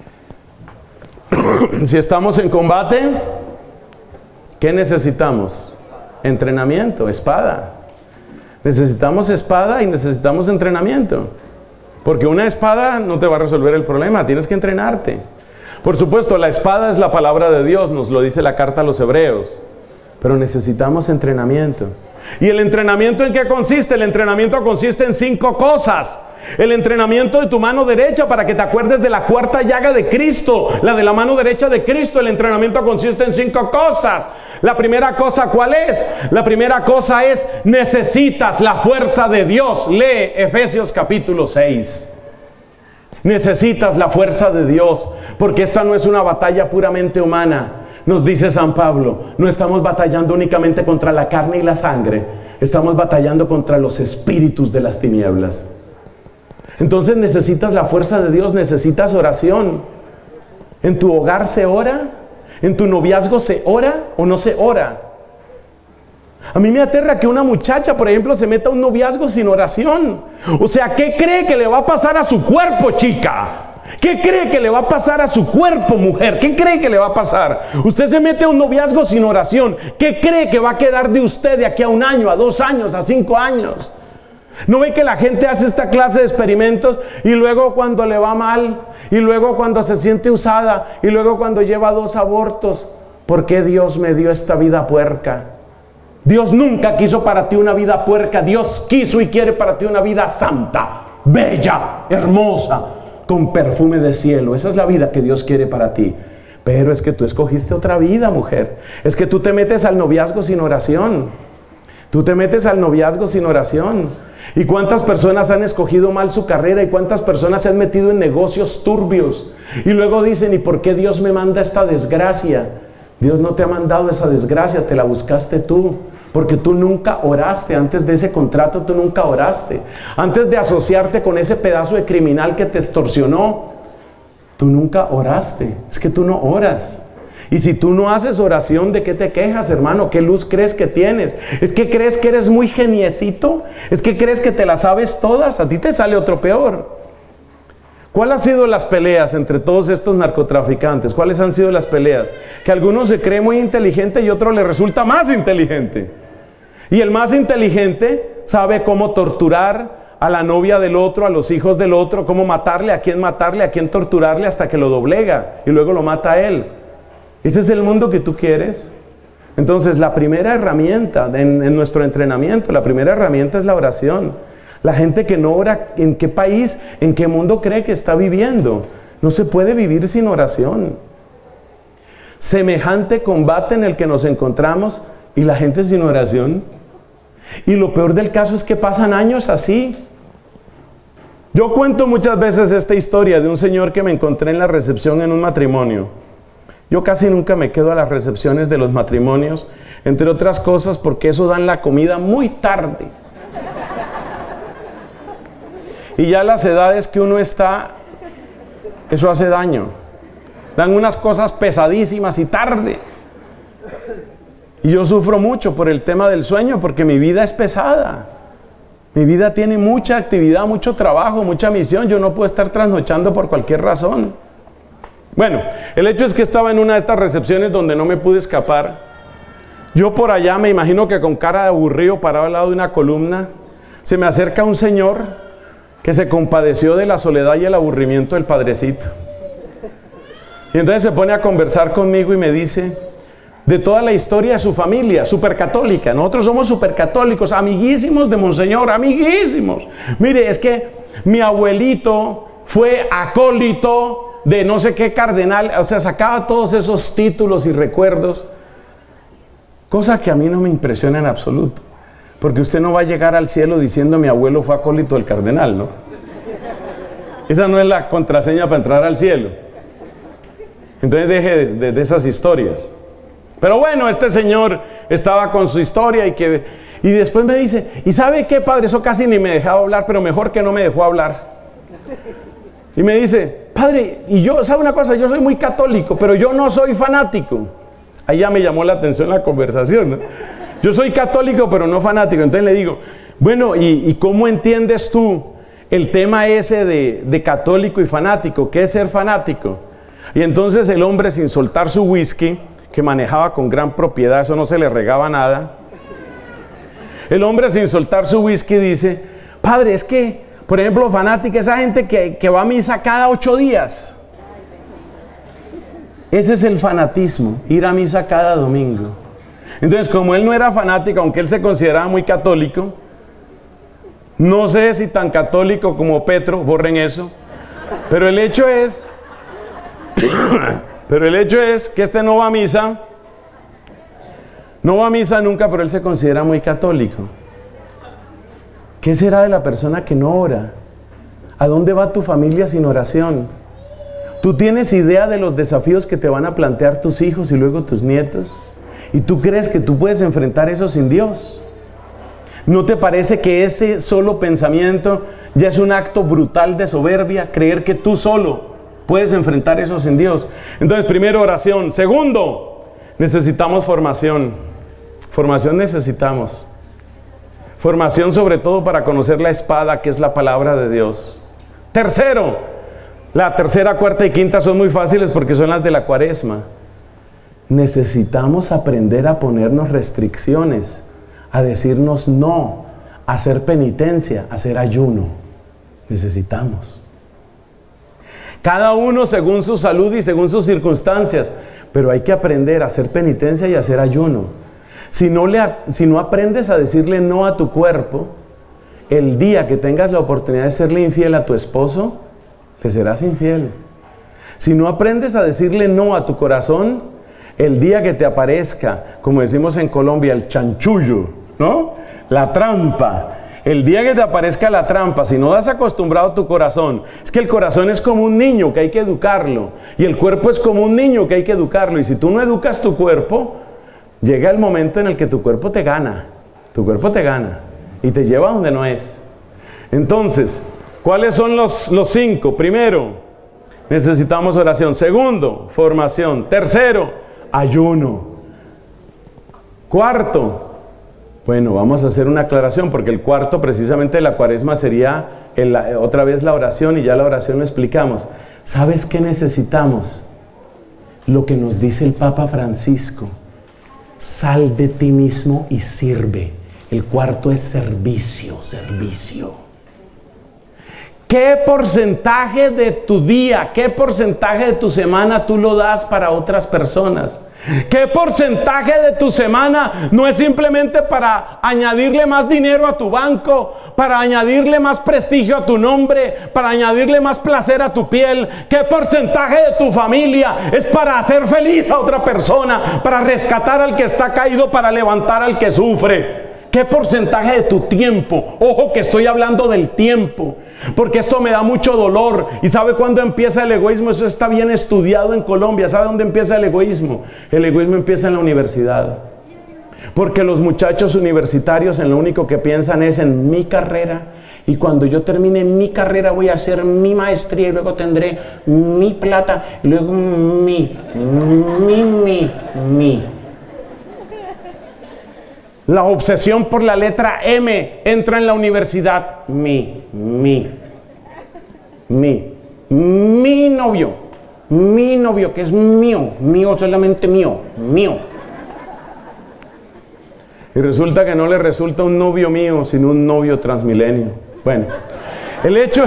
Si estamos en combate, ¿qué necesitamos? Entrenamiento, espada. Necesitamos espada y necesitamos entrenamiento. Porque una espada no te va a resolver el problema, tienes que entrenarte. Por supuesto, la espada es la palabra de Dios, nos lo dice la carta a los Hebreos. pero necesitamos entrenamiento. ¿Y el entrenamiento en qué consiste? El entrenamiento consiste en 5 cosas. El entrenamiento de tu mano derecha para que te acuerdes de la cuarta llaga de Cristo, la de la mano derecha de Cristo. El entrenamiento consiste en 5 cosas. La primera cosa, ¿cuál es? La primera cosa es: necesitas la fuerza de Dios. Lee Efesios capítulo 6. Necesitas la fuerza de Dios, porque esta no es una batalla puramente humana. Nos dice San Pablo, no estamos batallando únicamente contra la carne y la sangre, estamos batallando contra los espíritus de las tinieblas. Entonces necesitas la fuerza de Dios, necesitas oración. ¿En tu hogar se ora? ¿En tu noviazgo se ora o no se ora? A mí me aterra que una muchacha, por ejemplo, se meta a un noviazgo sin oración. O sea, ¿qué cree que le va a pasar a su cuerpo, chica? ¿Qué cree que le va a pasar a su cuerpo, mujer? ¿Qué cree que le va a pasar? Usted se mete a un noviazgo sin oración. ¿Qué cree que va a quedar de usted de aquí a 1 año, a 2 años, a 5 años? ¿No ve que la gente hace esta clase de experimentos y luego cuando le va mal, y luego cuando se siente usada, y luego cuando lleva 2 abortos? ¿Por qué Dios me dio esta vida puerca? Dios nunca quiso para ti una vida puerca. Dios quiso y quiere para ti una vida santa, bella, hermosa, con perfume de cielo. Esa es la vida que Dios quiere para ti. Pero es que tú escogiste otra vida, mujer. Es que tú te metes al noviazgo sin oración. Tú te metes al noviazgo sin oración. ¿Y cuántas personas han escogido mal su carrera? ¿Y cuántas personas se han metido en negocios turbios? Y luego dicen, ¿y por qué Dios me manda esta desgracia? Dios no te ha mandado esa desgracia, te la buscaste tú. Porque tú nunca oraste. Antes de ese contrato tú nunca oraste. Antes de asociarte con ese pedazo de criminal que te extorsionó, tú nunca oraste. Es que tú no oras. Y si tú no haces oración, ¿de qué te quejas, hermano? ¿Qué luz crees que tienes? ¿Es que crees que eres muy geniecito? ¿Es que crees que te las sabes todas? A ti te sale otro peor. ¿Cuál han sido las peleas entre todos estos narcotraficantes? ¿Cuáles han sido las peleas? Que alguno se cree muy inteligente y otro le resulta más inteligente. Y el más inteligente sabe cómo torturar a la novia del otro, a los hijos del otro, cómo matarle, a quién torturarle hasta que lo doblega y luego lo mata a él. ¿Ese es el mundo que tú quieres? Entonces la primera herramienta en nuestro entrenamiento, la primera herramienta es la oración. La gente que no ora, ¿en qué país, en qué mundo cree que está viviendo? No se puede vivir sin oración. Semejante combate en el que nos encontramos y la gente sin oración. Y lo peor del caso es que pasan años así. Yo cuento muchas veces esta historia de un señor que me encontré en la recepción en un matrimonio. Yo casi nunca me quedo a las recepciones de los matrimonios, entre otras cosas porque eso dan la comida muy tarde. Y ya a las edades que uno está, eso hace daño. Dan unas cosas pesadísimas y tarde. Y yo sufro mucho por el tema del sueño, porque mi vida es pesada. Mi vida tiene mucha actividad, mucho trabajo, mucha misión. Yo no puedo estar trasnochando por cualquier razón. Bueno, el hecho es que estaba en una de estas recepciones donde no me pude escapar. Yo por allá, me imagino que con cara de aburrido, parado al lado de una columna, se me acerca un señor que se compadeció de la soledad y el aburrimiento del padrecito. Y entonces se pone a conversar conmigo y me dice de toda la historia de su familia, supercatólica. Nosotros somos supercatólicos, amiguísimos de Monseñor, amiguísimos. Mire, es que mi abuelito fue acólito de no sé qué cardenal, o sea, sacaba todos esos títulos y recuerdos, cosa que a mí no me impresiona en absoluto. Porque usted no va a llegar al cielo diciendo mi abuelo fue acólito del cardenal, ¿no? Esa no es la contraseña para entrar al cielo. Entonces deje de esas historias. Pero bueno, este señor estaba con su historia y después me dice, ¿y sabe qué, padre? Eso casi ni me dejaba hablar, pero mejor que no me dejó hablar. Y me dice, padre, y yo, ¿sabe una cosa? Yo soy muy católico, pero yo no soy fanático. Ahí ya me llamó la atención la conversación, ¿no? Yo soy católico, pero no fanático. Entonces le digo, bueno, ¿y cómo entiendes tú el tema ese de católico y fanático? ¿Qué es ser fanático? Y entonces el hombre, sin soltar su whisky, que manejaba con gran propiedad, eso no se le regaba nada. El hombre, sin soltar su whisky, dice, padre, es que, por ejemplo, fanática, esa gente que va a misa cada 8 días. Ese es el fanatismo, ir a misa cada domingo. Entonces, como él no era fanático, aunque él se consideraba muy católico, no sé si tan católico como Petro, borren eso, pero el hecho es que este no va a misa nunca, pero él se considera muy católico. ¿Qué será de la persona que no ora? ¿A dónde va tu familia sin oración? ¿Tú tienes idea de los desafíos que te van a plantear tus hijos y luego tus nietos? ¿Y tú crees que tú puedes enfrentar eso sin Dios? ¿No te parece que ese solo pensamiento ya es un acto brutal de soberbia? Creer que tú solo puedes enfrentar eso sin Dios. Entonces, primero, oración. Segundo, necesitamos formación. Formación necesitamos. Formación sobre todo para conocer la espada, que es la palabra de Dios. Tercero, la tercera, cuarta y quinta son muy fáciles porque son las de la Cuaresma. Necesitamos aprender a ponernos restricciones, a decirnos no, a hacer penitencia, a hacer ayuno. Necesitamos. Cada uno según su salud y según sus circunstancias, pero hay que aprender a hacer penitencia y a hacer ayuno. Si no aprendes a decirle no a tu cuerpo, el día que tengas la oportunidad de serle infiel a tu esposo, le serás infiel. Si no aprendes a decirle no a tu corazón, el día que te aparezca, como decimos en Colombia, el chanchullo, ¿no? La trampa. El día que te aparezca la trampa, si no has acostumbrado tu corazón, es que el corazón es como un niño que hay que educarlo, y el cuerpo es como un niño que hay que educarlo, y si tú no educas tu cuerpo, llega el momento en el que tu cuerpo te gana, y te lleva a donde no es. Entonces, ¿cuáles son los 5? Primero, necesitamos oración. Segundo, formación. Tercero, ayuno. Cuarto, bueno, vamos a hacer una aclaración, porque el cuarto precisamente de la Cuaresma sería otra vez la oración, y ya la oración lo explicamos. ¿Sabes qué necesitamos? Lo que nos dice el Papa Francisco: sal de ti mismo y sirve. El cuarto es servicio. ¿Qué porcentaje de tu día, qué porcentaje de tu semana tú lo das para otras personas? ¿Qué porcentaje de tu semana no es simplemente para añadirle más dinero a tu banco, para añadirle más prestigio a tu nombre, para añadirle más placer a tu piel? ¿Qué porcentaje de tu familia es para hacer feliz a otra persona, para rescatar al que está caído, para levantar al que sufre? ¿Qué porcentaje de tu tiempo? Ojo que estoy hablando del tiempo, porque esto me da mucho dolor. ¿Y sabe cuándo empieza el egoísmo? Eso está bien estudiado en Colombia. ¿Sabe dónde empieza el egoísmo? El egoísmo empieza en la universidad. Porque los muchachos universitarios en lo único que piensan es en mi carrera. Y cuando yo termine mi carrera voy a hacer mi maestría y luego tendré mi plata. Y luego mi. La obsesión por la letra M entra en la universidad. Mi novio, que es mío, solamente mío. Y resulta que no le resulta un novio mío, sino un novio transmilenio. Bueno, el hecho,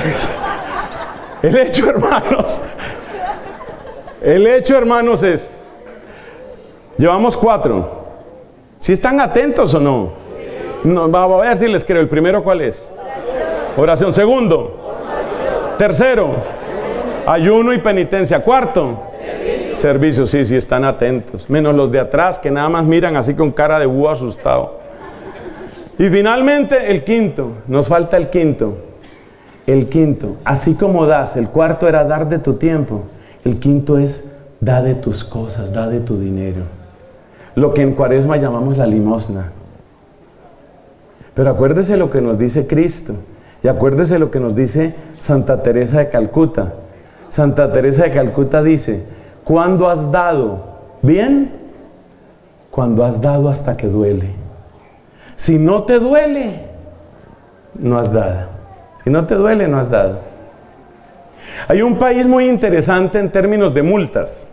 hermanos, es, llevamos 4. ¿Sí están atentos o no? No, a ver si les creo. El primero, ¿cuál es? Oración. Segundo, tercero, ayuno y penitencia. Cuarto, servicio. Sí, están atentos. Menos los de atrás, que nada más miran así con cara de búho asustado. Y finalmente, el quinto. Nos falta el quinto. El quinto, así como das, el cuarto era dar de tu tiempo. El quinto es da de tus cosas, da de tu dinero. Lo que en Cuaresma llamamos la limosna. Pero acuérdese lo que nos dice Cristo, y acuérdese lo que nos dice Santa Teresa de Calcuta. Santa Teresa de Calcuta dice: ¿cuándo has dado? ¿Bien? Cuando has dado hasta que duele. Si no te duele, no has dado. Si no te duele, no has dado. Hay un país muy interesante en términos de multas.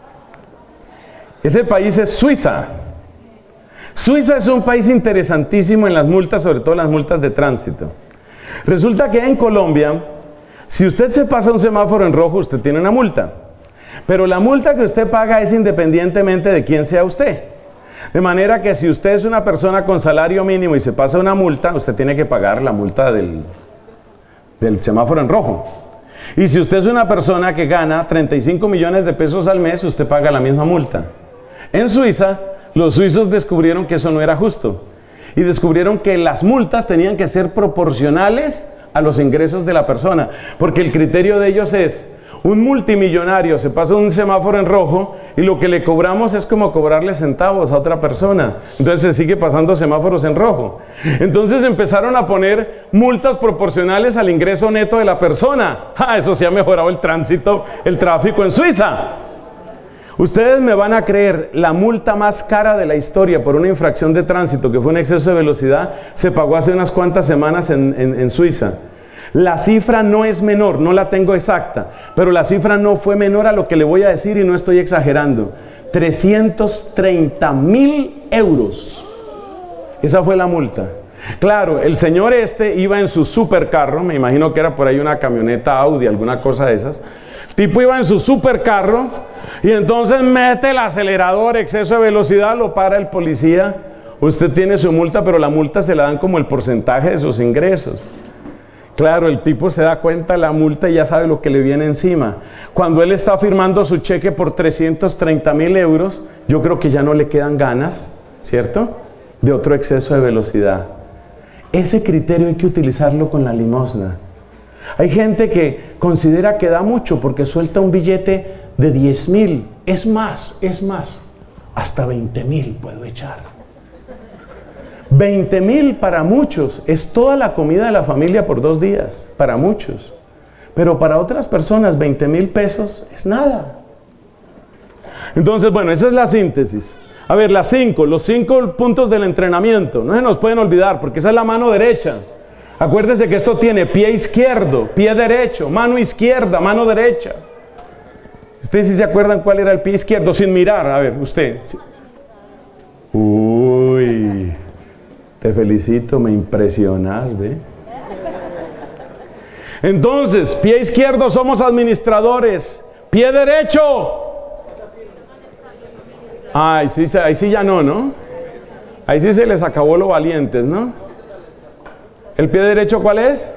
Ese país es Suiza. Suiza es un país interesantísimo en las multas, sobre todo las multas de tránsito. Resulta que en Colombia, si usted se pasa un semáforo en rojo, usted tiene una multa. Pero la multa que usted paga es independientemente de quién sea usted. De manera que si usted es una persona con salario mínimo y se pasa una multa, usted tiene que pagar la multa del semáforo en rojo. Y si usted es una persona que gana 35 millones de pesos al mes, usted paga la misma multa. En Suiza, los suizos descubrieron que eso no era justo. Y descubrieron que las multas tenían que ser proporcionales a los ingresos de la persona. Porque el criterio de ellos es, un multimillonario se pasa un semáforo en rojo y lo que le cobramos es como cobrarle centavos a otra persona. Entonces se sigue pasando semáforos en rojo. Entonces empezaron a poner multas proporcionales al ingreso neto de la persona. Eso sí ha mejorado el tránsito, el tráfico en Suiza. Ustedes me van a creer, la multa más cara de la historia por una infracción de tránsito, que fue un exceso de velocidad, se pagó hace unas cuantas semanas en Suiza. La cifra no es menor, no la tengo exacta, pero la cifra no fue menor a lo que le voy a decir y no estoy exagerando. 330.000 euros. Esa fue la multa. Claro, el señor iba en su supercarro, me imagino que era por ahí una camioneta Audi, alguna cosa de esas. El tipo iba en su supercarro y entonces mete el acelerador, exceso de velocidad, lo para el policía. Usted tiene su multa, pero la multa se la dan como el porcentaje de sus ingresos. Claro, el tipo se da cuenta de la multa y ya sabe lo que le viene encima. Cuando él está firmando su cheque por 330.000 euros, yo creo que ya no le quedan ganas, ¿cierto?, de otro exceso de velocidad. Ese criterio hay que utilizarlo con la limosna. Hay gente que considera que da mucho porque suelta un billete de 10.000. Es más, hasta 20.000 puedo echar. 20.000 para muchos es toda la comida de la familia por 2 días, para muchos. Pero para otras personas 20.000 pesos es nada. Entonces, bueno, esa es la síntesis. A ver, los 5 puntos del entrenamiento. No se nos pueden olvidar porque esa es la mano derecha. Acuérdense que esto tiene pie izquierdo, pie derecho, mano izquierda, mano derecha. Ustedes sí se acuerdan cuál era el pie izquierdo sin mirar. A ver, usted. Uy, te felicito, me impresionas, ¿ve? Entonces, pie izquierdo somos administradores. Pie derecho. Ay, sí, ahí sí ya no. Ahí sí se les acabó lo valientes, ¿no? ¿El pie derecho cuál es?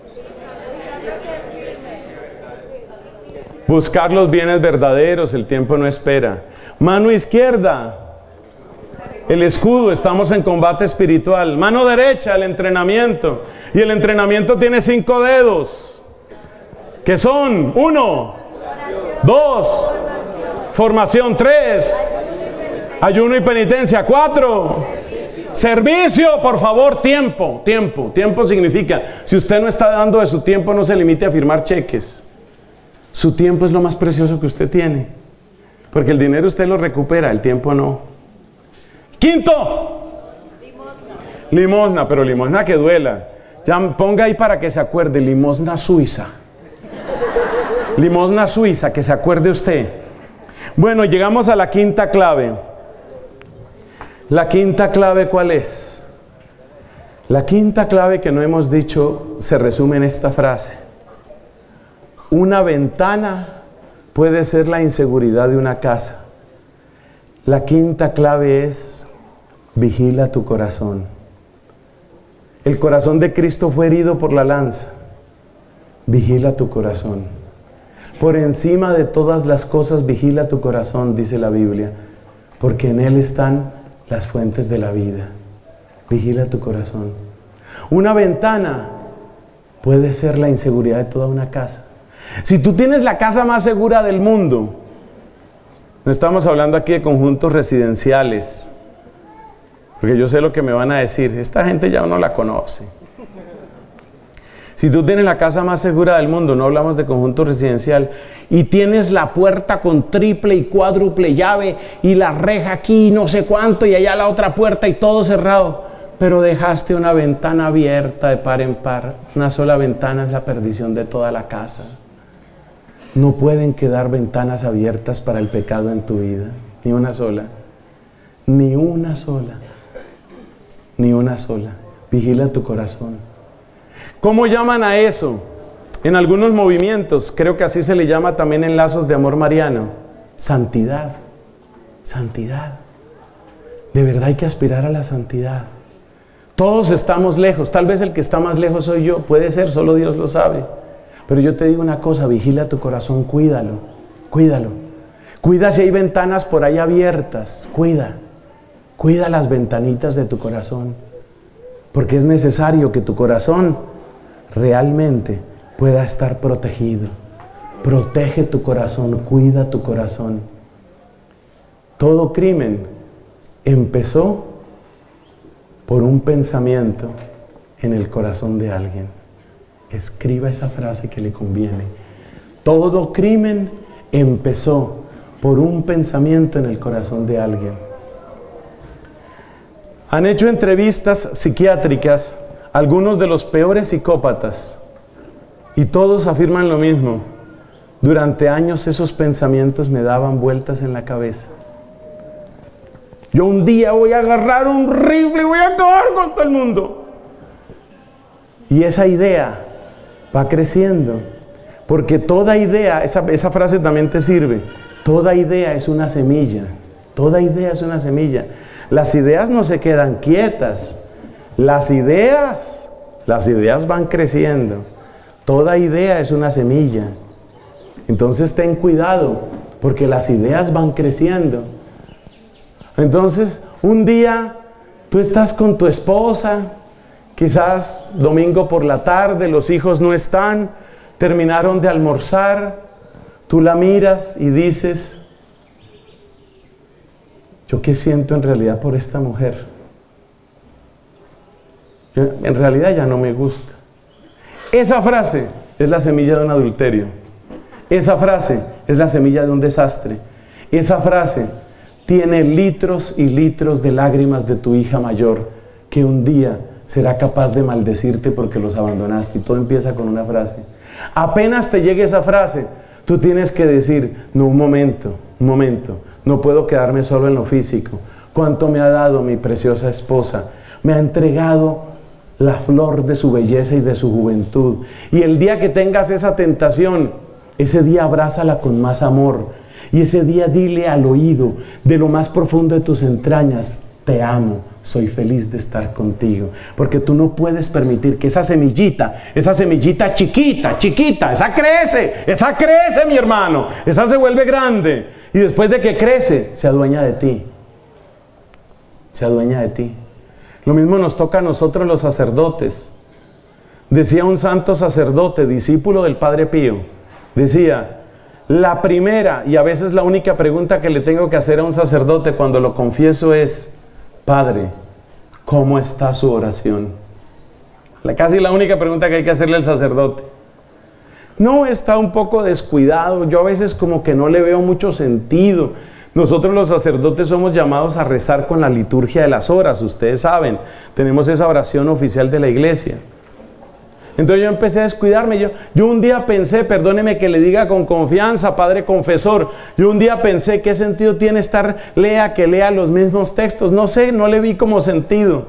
Buscar los bienes verdaderos, el tiempo no espera. Mano izquierda, el escudo, estamos en combate espiritual. Mano derecha, el entrenamiento. Y el entrenamiento tiene 5 dedos. Que son 1, 2, formación 3, ayuno y penitencia 4, servicio, por favor, tiempo. Tiempo significa, si usted no está dando de su tiempo, no se limite a firmar cheques. Su tiempo es lo más precioso que usted tiene. Porque el dinero usted lo recupera, el tiempo no. 5, limosna, pero limosna que duela. Ya ponga ahí para que se acuerde, limosna suiza. Limosna suiza, que se acuerde usted. Bueno, llegamos a la 5ª clave. La 5ª clave, ¿cuál es? La 5ª clave que no hemos dicho se resume en esta frase. Una ventana puede ser la inseguridad de una casa. La 5ª clave es: vigila tu corazón. El corazón de Cristo fue herido por la lanza. Vigila tu corazón. Por encima de todas las cosas, vigila tu corazón, dice la Biblia, porque en él están las fuentes de la vida. Vigila tu corazón. Una ventana puede ser la inseguridad de toda una casa. Si tú tienes la casa más segura del mundo, no estamos hablando aquí de conjuntos residenciales, porque yo sé lo que me van a decir, esta gente ya uno la conoce. Si tú tienes la casa más segura del mundo, no hablamos de conjunto residencial, y tienes la puerta con triple y cuádruple llave, y la reja aquí no sé cuánto, y allá la otra puerta y todo cerrado, pero dejaste una ventana abierta de par en par, una sola ventana es la perdición de toda la casa. No pueden quedar ventanas abiertas para el pecado en tu vida, ni una sola, ni una sola, ni una sola. Vigila tu corazón. ¿Cómo llaman a eso? En algunos movimientos, creo que así se le llama también en lazos de amor mariano, santidad. Santidad. De verdad hay que aspirar a la santidad. Todos estamos lejos. Tal vez el que está más lejos soy yo. Puede ser, solo Dios lo sabe. Pero yo te digo una cosa, vigila tu corazón, cuídalo, cuídalo. Cuida si hay ventanas por ahí abiertas, cuida las ventanitas de tu corazón. Porque es necesario que tu corazón realmente pueda estar protegido. Protege tu corazón, cuida tu corazón. Todo crimen empezó por un pensamiento en el corazón de alguien. Escriba esa frase que le conviene. Todo crimen empezó por un pensamiento en el corazón de alguien. Han hecho entrevistas psiquiátricas algunos de los peores psicópatas y todos afirman lo mismo. Durante años esos pensamientos me daban vueltas en la cabeza. Yo un día voy a agarrar un rifle y voy a acabar con todo el mundo. Y esa idea va creciendo, porque toda idea, esa frase también te sirve, toda idea es una semilla, toda idea es una semilla. Las ideas no se quedan quietas, las ideas van creciendo, toda idea es una semilla. Entonces ten cuidado, porque las ideas van creciendo. Entonces, un día tú estás con tu esposa, quizás domingo por la tarde, los hijos no están, terminaron de almorzar, tú la miras y dices, ¿yo qué siento en realidad por esta mujer? En realidad ya no me gusta. Esa frase es la semilla de un adulterio. Esa frase es la semilla de un desastre. Esa frase tiene litros y litros de lágrimas de tu hija mayor, que un día será capaz de maldecirte porque los abandonaste. Y todo empieza con una frase. Apenas te llegue esa frase, tú tienes que decir, no, un momento, no puedo quedarme solo en lo físico. ¿Cuánto me ha dado mi preciosa esposa? Me ha entregado la flor de su belleza y de su juventud. Y el día que tengas esa tentación, ese día abrázala con más amor. Y ese día dile al oído, de lo más profundo de tus entrañas, te amo, soy feliz de estar contigo. Porque tú no puedes permitir que esa semillita chiquita, esa crece, mi hermano. Esa se vuelve grande. Y después de que crece, se adueña de ti. Se adueña de ti. Lo mismo nos toca a nosotros los sacerdotes. Decía un santo sacerdote, discípulo del Padre Pío, decía, la primera y a veces la única pregunta que le tengo que hacer a un sacerdote cuando lo confieso es, Padre, ¿cómo está su oración? Casi la única pregunta que hay que hacerle al sacerdote. No, está un poco descuidado, yo a veces como que no le veo mucho sentido. Nosotros los sacerdotes somos llamados a rezar con la liturgia de las horas, ustedes saben, tenemos esa oración oficial de la iglesia. Entonces yo empecé a descuidarme, yo un día pensé, perdóneme que le diga con confianza, padre confesor, yo un día pensé, ¿qué sentido tiene estar lea los mismos textos? No sé, no le vi como sentido,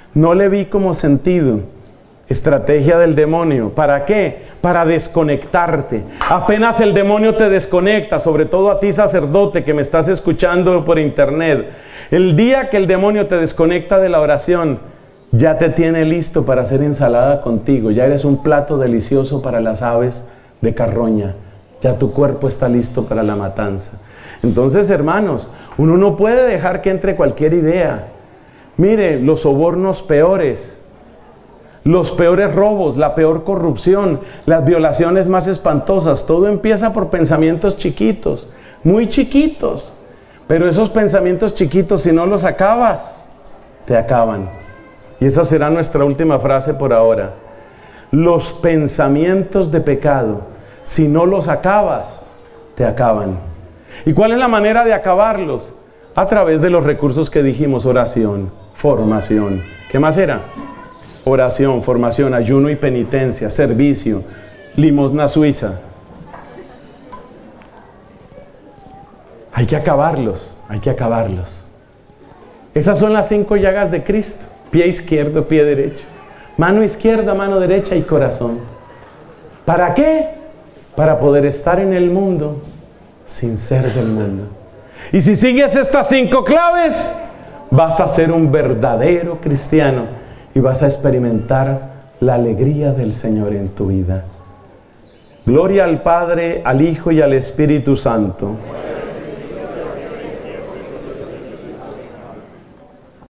Estrategia del demonio, ¿para qué? Para desconectarte. Apenas el demonio te desconecta, sobre todo a ti sacerdote que me estás escuchando por internet, el día que el demonio te desconecta de la oración, ya te tiene listo para hacer ensalada contigo. Ya eres un plato delicioso para las aves de carroña. Ya tu cuerpo está listo para la matanza. Entonces, hermanos, uno no puede dejar que entre cualquier idea. Mire, los sobornos peores, los peores robos, la peor corrupción, las violaciones más espantosas, todo empieza por pensamientos chiquitos, muy chiquitos. Pero esos pensamientos chiquitos, si no los acabas, te acaban. Y esa será nuestra última frase por ahora. Los pensamientos de pecado, si no los acabas, te acaban. ¿Y cuál es la manera de acabarlos? A través de los recursos que dijimos, oración, formación. ¿Qué más era? Oración, formación, ayuno y penitencia, servicio, limosna suiza. Hay que acabarlos, Esas son las 5 llagas de Cristo. Pie izquierdo, pie derecho. Mano izquierda, mano derecha y corazón. ¿Para qué? Para poder estar en el mundo sin ser del mundo. Y si sigues estas 5 claves, Vas a ser un verdadero cristiano y vas a experimentar la alegría del Señor en tu vida. Gloria al Padre, al Hijo y al Espíritu Santo.